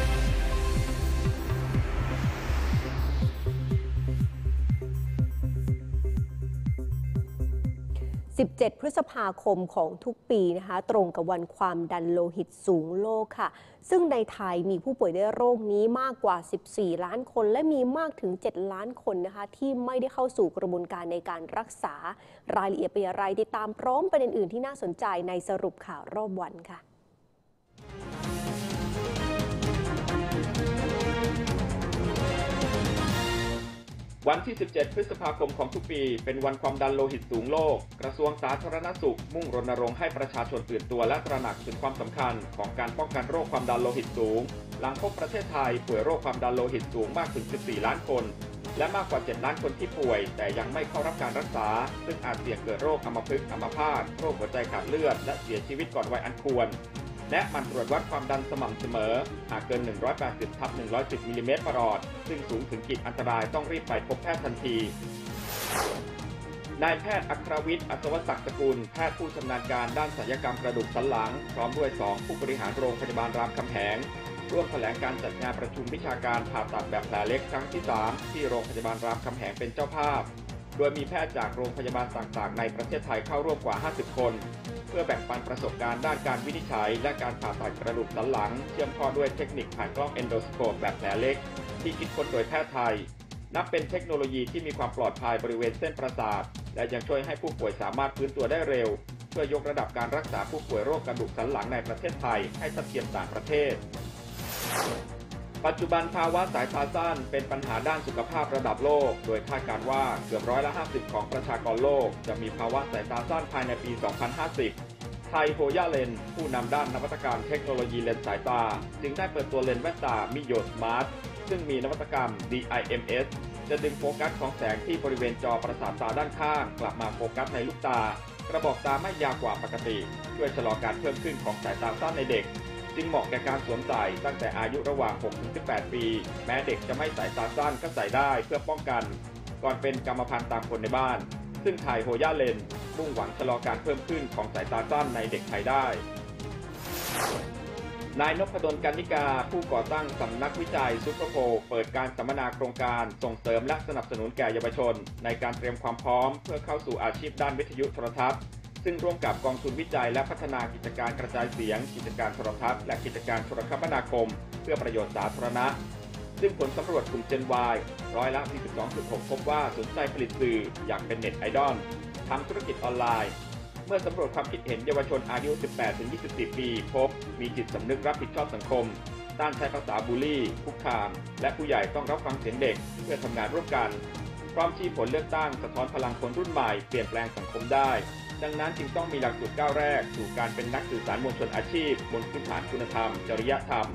สิบเจ็ด พฤษภาคมของทุกปีนะคะตรงกับวันความดันโลหิตสูงโลกค่ะซึ่งในไทยมีผู้ป่วยด้วยโรคนี้มากกว่าสิบสี่ล้านคนและมีมากถึงเจ็ดล้านคนนะคะที่ไม่ได้เข้าสู่กระบวนการในการรักษารายละเอียดเป็นอย่างไรติดตามพร้อมประเด็นอื่นที่น่าสนใจในสรุปข่าวรอบวันค่ะวันที่ สิบเจ็ด พฤษภาคมของทุกปีเป็นวันความดันโลหิตสูงโลกกระทรวงสาธารณสุขมุ่งรณรงค์ให้ประชาชนตื่นตัวและตระหนักถึงความสำคัญของการป้องกันโรคความดันโลหิตสูงหลังพบประเทศไทยป่วยโรคความดันโลหิตสูงมากถึงสิบสี่ล้านคนและมากกว่าเจ็ดล้านคนที่ป่วยแต่ยังไม่เข้ารับการรักษาซึ่งอาจเสี่ยงเกิดโรคอัมพฤกษ์อัมพาตโรคหัวใจขาดเลือดและเสียชีวิตก่อนวัยอันควรและหมั่นตรวจวัดความดันสม่ำเสมอหากเกินหนึ่งร้อยแปดสิบ ทับ หนึ่งร้อยสิบ มิลลิเมตรประหลอดซึ่งสูงถึงขีดอันตรายต้องรีบไปพบแพทย์ทันทีนายแพทย์อัครวิทย์อัศวศักดิ์สกุลแพทย์ผู้ชำนาญการด้านศัลยกรรมกระดูกสันหลังพร้อมด้วยสองผู้บริหารโรงพยาบาลรามคำแหงร่วมแถลงการจัดงานประชุมวิชาการผ่าตัดแบบแผลเล็กครั้งที่สามที่โรงพยาบาลรามคำแหงเป็นเจ้าภาพโดยมีแพทย์จากโรงพยาบาลต่างๆในประเทศไทยเข้าร่วมกว่าห้าสิบคนเพื่อแบ่งปันประสบการณ์ด้านการวินิจฉัยและการผ่าตัดกระดูกสันหลังเชื่อมข้อด้วยเทคนิคผ่านกล้องเอนโดสโคปแบบแผลเล็กที่คิดค้นโดยแพทย์ไทยนับเป็นเทคโนโลยีที่มีความปลอดภัยบริเวณเส้นประสาทและยังช่วยให้ผู้ป่วยสามารถฟื้นตัวได้เร็วเพื่อยกระดับการรักษาผู้ป่วยโรคกระดูกสันหลังในประเทศไทยให้ทัดเทียมต่างประเทศปัจจุบันภาวะสายตาสั้นเป็นปัญหาด้านสุขภาพระดับโลกโดยคาดการณ์ว่าเกือบร้อยละห้าสิบของประชากรโลกจะมีภาวะสายตาสั้นภายในปี สองพันห้าสิบ ไทยโฮย่าเลนส์ผู้นำด้านนวัตกรรมเทคโนโลยีเลนส์สายตาจึงได้เปิดตัวเลนส์แว่นตามิโยสมาร์ทซึ่งมีนวัตกรรม ดี ไอ เอ็ม เอส จะดึงโฟกัสของแสงที่บริเวณจอประสาทตาด้านข้างกลับมาโฟกัสในลูกตากระบอกตาไม่ยาวกว่าปกติช่วยชะลอการเพิ่มขึ้นของสายตาสั้นในเด็กจึงเหมาะแก่การสวมใส่ตั้งแต่อายุระหว่าง หกถึงสิบแปด ปีแม้เด็กจะไม่สายตาสั้นก็ใส่ได้เพื่อป้องกันก่อนเป็นกรรมพันธุ์ตามคนในบ้านซึ่งไทยโฮย่าเลนส์มุ่งหวังชะลอการเพิ่มขึ้นของสายตาสั้นในเด็กไทยได้นายนพดล กรรณิกาผู้ก่อตั้งสำนักวิจัยซุปเปอร์โพลเปิดการสัมมนาโครงการส่งเสริมและสนับสนุนแก่เยาวชนในการเตรียมความพร้อมเพื่อเข้าสู่อาชีพด้านวิทยุโทรทัศน์ซึ่งร่วมกับกองทุนวิจัยและพัฒนากิจการกระจายเสียงกิจการโทรทัศน์และกิจการโทรคมนาคมเพื่อประโยชน์สาธารณะซึ่งผลสำรวจกลุ่ม Gen Y ร้อยละ สี่สิบสองจุดหก พบว่าสนใจผลิตสื่ออยากเป็นเน็ตไอดอลทำธุรกิจออนไลน์เมื่อสำรวจความคิดเห็นเยาวชนอายุ สิบแปดถึงยี่สิบสี่ ปีพบมีจิตสำนึกรับผิดชอบสังคมต้านใช้ภาษาบูลลี่คุกคามและผู้ใหญ่ต้องรับฟังเสียงเด็กเพื่อทำงานร่วมกันพร้อมชี้ผลเลือกตั้งสะท้อนพลังคนรุ่นใหม่เปลี่ยนแปลงสังคมได้ดังนั้นจึงต้องมีหลักสูตรก้าวแรกสู่การเป็นนักสื่อสารมวลชนอาชีพบนพื้นฐานคุณธรรมจริยธรรม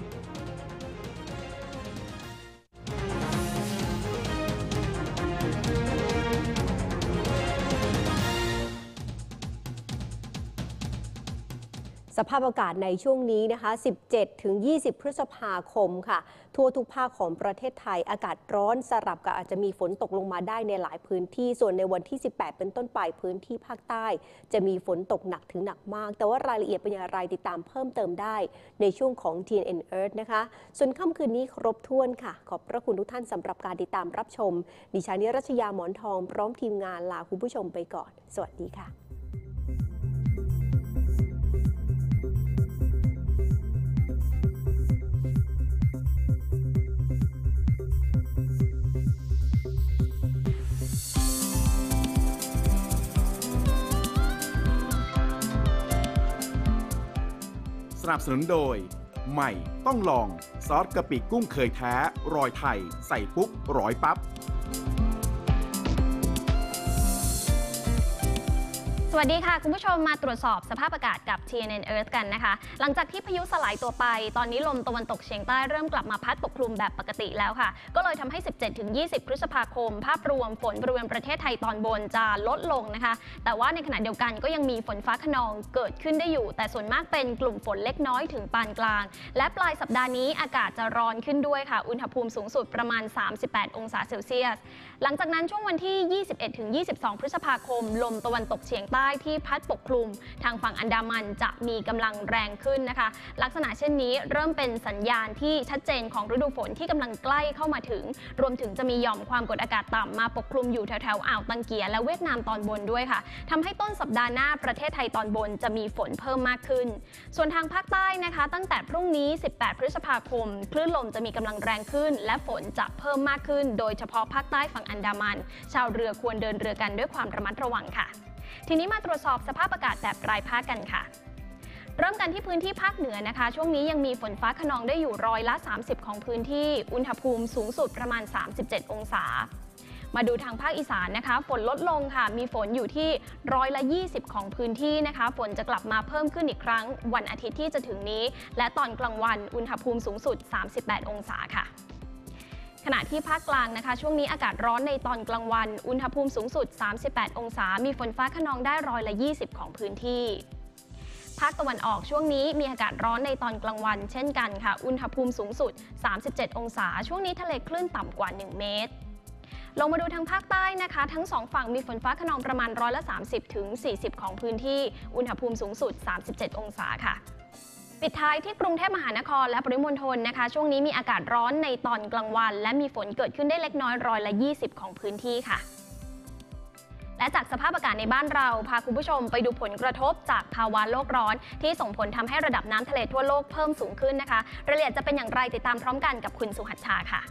ภาพอากาศในช่วงนี้นะคะ สิบเจ็ดถึงยี่สิบ พฤษภาคมค่ะทั่วทุกภาคของประเทศไทยอากาศร้อนสลับกับอาจจะมีฝนตกลงมาได้ในหลายพื้นที่ส่วนในวันที่สิบแปดเป็นต้นไปพื้นที่ภาคใต้จะมีฝนตกหนักถึงหนักมากแต่ว่ารายละเอียดเป็นอย่างไรติดตามเพิ่มเติมได้ในช่วงของ ที เอ็น เอ็น Earth นะคะส่วนค่ำคืนนี้ครบถ้วนค่ะขอบพระคุณทุกท่านสำหรับการติดตามรับชมดิฉันนิรัชยาหมอนทองพร้อมทีมงานลาคุณผู้ชมไปก่อนสวัสดีค่ะสนับสนุนโดยใหม่ต้องลองซอสกะปิกุ้งเคยแท้รอยไทยใส่ปุ๊บร้อยปั๊บสวัสดีค่ะคุณผู้ชมมาตรวจสอบสภาพอากาศกับ ที เอ็น เอ็น Earth กันนะคะหลังจากที่พายุสลายตัวไปตอนนี้ลมตะวันตกเฉียงใต้เริ่มกลับมาพัดปกคลุมแบบปกติแล้วค่ะก็เลยทำให้ สิบเจ็ดถึงยี่สิบ พฤษภาคมภาพรวมฝนบริเวณประเทศไทยตอนบนจะลดลงนะคะแต่ว่าในขณะเดียวกันก็ยังมีฝนฟ้าคะนองเกิดขึ้นได้อยู่แต่ส่วนมากเป็นกลุ่มฝนเล็กน้อยถึงปานกลางและปลายสัปดาห์นี้อากาศจะร้อนขึ้นด้วยค่ะอุณหภูมิสูงสุดประมาณสามสิบแปดองศาเซลเซียสหลังจากนั้นช่วงวันที่ ยี่สิบเอ็ดถึงยี่สิบสอง พฤษภาคมลมตะวันตกเฉียงใต้ที่พัดปกคลุมทางฝั่งอันดามันจะมีกำลังแรงขึ้นนะคะลักษณะเช่นนี้เริ่มเป็นสัญญาณที่ชัดเจนของฤดูฝนที่กำลังใกล้เข้ามาถึงรวมถึงจะมีหย่อมความกดอากาศต่ำมาปกคลุมอยู่แถวๆอ่าวตังเกียและเวียดนามตอนบนด้วยค่ะทำให้ต้นสัปดาห์หน้าประเทศไทยตอนบนจะมีฝนเพิ่มมากขึ้นส่วนทางภาคใต้นะคะตั้งแต่พรุ่งนี้สิบแปดพฤษภาคมคลื่นลมจะมีกำลังแรงขึ้นและฝนจะเพิ่มมากขึ้นโดยเฉพาะภาคใต้ฝั่งอันดามันชาวเรือควรเดินเรือกันด้วยความระมัดระวังค่ะทีนี้มาตรวจสอบสภาพอากาศแบบรายภาคกันค่ะเริ่มกันที่พื้นที่ภาคเหนือนะคะช่วงนี้ยังมีฝนฟ้าคะนองได้อยู่ร้อยละสามสิบของพื้นที่อุณหภูมิสูงสุดประมาณสามสิบเจ็ดองศามาดูทางภาคอีสานนะคะฝนลดลงค่ะมีฝนอยู่ที่ร้อยละยี่สิบของพื้นที่นะคะฝนจะกลับมาเพิ่มขึ้นอีกครั้งวันอาทิตย์ที่จะถึงนี้และตอนกลางวันอุณหภูมิสูงสุดสามสิบแปดองศาค่ะขณะที่ภาคกลางนะคะช่วงนี้อากาศร้อนในตอนกลางวันอุณหภูมิสูงสุดสามสิบแปดองศามีฝนฟ้าคะนองได้ร้อยละยี่สิบของพื้นที่ภาคตะวันออกช่วงนี้มีอากาศร้อนในตอนกลางวันเช่นกันค่ะอุณหภูมิสูงสุดสามสิบเจ็ดองศาช่วงนี้ทะเลคลื่นต่ำกว่าหนึ่งเมตรลงมาดูทางภาคใต้นะคะทั้งสองฝั่งมีฝนฟ้าคะนองประมาณร้อยละสามสิบถึงสี่สิบของพื้นที่อุณหภูมิสูงสุดสามสิบเจ็ดองศาค่ะปิดท้ายที่กรุงเทพมหานครและปริมณฑลนะคะช่วงนี้มีอากาศร้อนในตอนกลางวันและมีฝนเกิดขึ้นได้เล็กน้อยร้อยละยี่สิบของพื้นที่ค่ะและจากสภาพอากาศในบ้านเราพาคุณผู้ชมไปดูผลกระทบจากภาวะโลกร้อนที่ส่งผลทำให้ระดับน้ำทะเลทั่วโลกเพิ่มสูงขึ้นนะคะรายละเอียดจะเป็นอย่างไรติดตามพร้อมกันกับคุณสุหัชชาค่ะ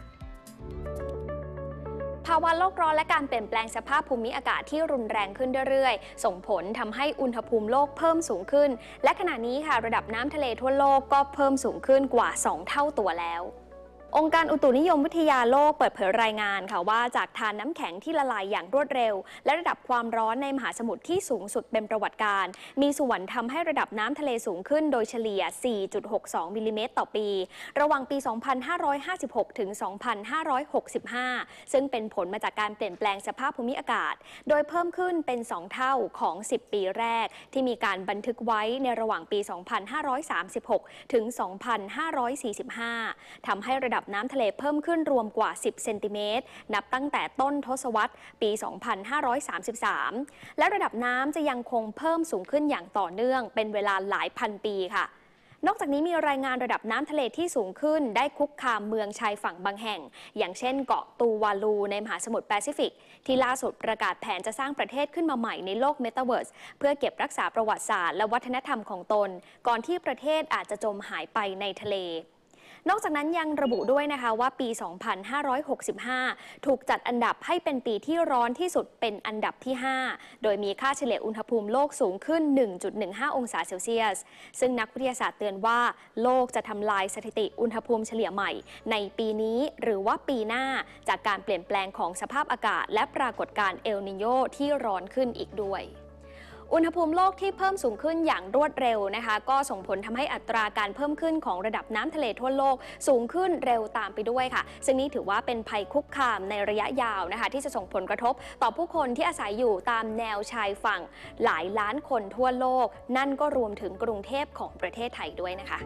ภาวะโลกร้อนและการเปลี่ยนแปลงสภาพภูมิอากาศที่รุนแรงขึ้นเรื่อยๆส่งผลทำให้อุณหภูมิโลกเพิ่มสูงขึ้นและขณะนี้ค่ะระดับน้ำทะเลทั่วโลกก็เพิ่มสูงขึ้นกว่าสองเท่าตัวแล้วองค์การอุตุนิยมวิทยาโลกเปิดเผยรายงานค่ะว่าจากทานน้ำแข็งที่ละลายอย่างรวดเร็วและระดับความร้อนในมหาสมุทรที่สูงสุดเป็นประวัติการมีส่วนทำให้ระดับน้ำทะเลสูงขึ้นโดยเฉลี่ย สี่จุดหกสอง มิลลิเมตรต่อปีระหว่างปี สองพันห้าร้อยห้าสิบหก ถึง สองพันห้าร้อยหกสิบห้า ซึ่งเป็นผลมาจากการเปลี่ยนแปลงสภาพภูมิอากาศโดยเพิ่มขึ้นเป็นสองเท่าของสิบปีแรกที่มีการบันทึกไว้ในระหว่างปี สองพันห้าร้อยสามสิบหก ถึง สองพันห้าร้อยสี่สิบห้า ทำให้ระดับน้ำทะเลเพิ่มขึ้นรวมกว่าสิบเซนติเมตรนับตั้งแต่ต้นทศวรรษปี สองพันห้าร้อยสามสิบสาม และระดับน้ำจะยังคงเพิ่มสูงขึ้นอย่างต่อเนื่องเป็นเวลาหลายพันปีค่ะนอกจากนี้มีรายงานระดับน้ำทะเลที่สูงขึ้นได้คุกคามเมืองชายฝั่งบางแห่งอย่างเช่นเกาะตูวาลูในมหาสมุทรแปซิฟิกที่ล่าสุดประกาศแผนจะสร้างประเทศขึ้นมาใหม่ในโลกเมตาเวิร์สเพื่อเก็บรักษาประวัติศาสตร์และวัฒนธรรมของตนก่อนที่ประเทศอาจจะจมหายไปในทะเลนอกจากนั้นยังระบุด้วยนะคะว่าปี สองพันห้าร้อยหกสิบห้า ถูกจัดอันดับให้เป็นปีที่ร้อนที่สุดเป็นอันดับที่ ห้า โดยมีค่าเฉลี่ยอุณหภูมิโลกสูงขึ้น หนึ่งจุดหนึ่งห้า องศาเซลเซียสซึ่งนักวิทยาศาสตร์เตือนว่าโลกจะทำลายสถิติอุณหภูมิเฉลี่ยใหม่ในปีนี้หรือว่าปีหน้าจากการเปลี่ยนแปลงของสภาพอากาศและปรากฏการณ์เอลนิโญที่ร้อนขึ้นอีกด้วยอุณหภูมิโลกที่เพิ่มสูงขึ้นอย่างรวดเร็วนะคะก็ส่งผลทำให้อัตราการเพิ่มขึ้นของระดับน้ำทะเลทั่วโลกสูงขึ้นเร็วตามไปด้วยค่ะซึ่งนี่ถือว่าเป็นภัยคุกคามในระยะยาวนะคะที่จะส่งผลกระทบต่อผู้คนที่อาศัยอยู่ตามแนวชายฝั่งหลายล้านคนทั่วโลกนั่นก็รวมถึงกรุงเทพของประเทศไทยด้วยนะคะ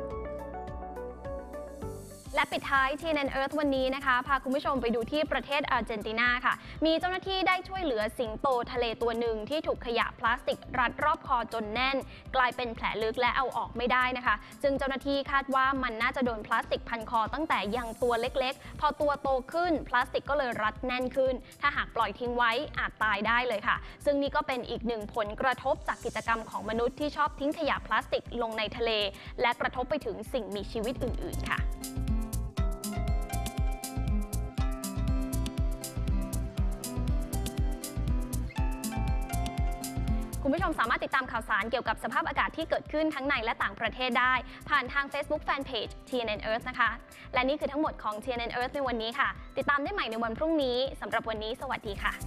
และปิดท้าย ที เอ็น เอ็น Earth วันนี้นะคะพาคุณผู้ชมไปดูที่ประเทศอาร์เจนตินาค่ะมีเจ้าหน้าที่ได้ช่วยเหลือสิงโตทะเลตัวหนึ่งที่ถูกขยะพลาสติกรัดรอบคอจนแน่นกลายเป็นแผลลึกและเอาออกไม่ได้นะคะซึ่งเจ้าหน้าที่คาดว่ามันน่าจะโดนพลาสติกพันคอตั้งแต่ยังตัวเล็กๆพอตัวโตขึ้นพลาสติกก็เลยรัดแน่นขึ้นถ้าหากปล่อยทิ้งไว้อาจตายได้เลยค่ะซึ่งนี่ก็เป็นอีกหนึ่งผลกระทบจากกิจกรรมของมนุษย์ที่ชอบทิ้งขยะพลาสติกลงในทะเลและกระทบไปถึงสิ่งมีชีวิตอื่นๆค่ะคุณผู้ชมสามารถติดตามข่าวสารเกี่ยวกับสภาพอากาศที่เกิดขึ้นทั้งในและต่างประเทศได้ผ่านทาง Facebook Fanpage ที เอ็น เอ็น Earth นะคะและนี่คือทั้งหมดของ ที เอ็น เอ็น Earth ในวันนี้ค่ะติดตามได้ใหม่ในวันพรุ่งนี้สำหรับวันนี้สวัสดีค่ะ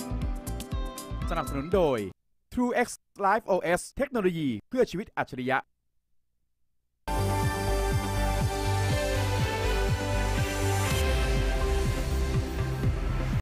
สนับสนุนโดย ทรู เอ็กซ์ Live โอ เอส เทคโนโลยีเพื่อชีวิตอัจฉริยะ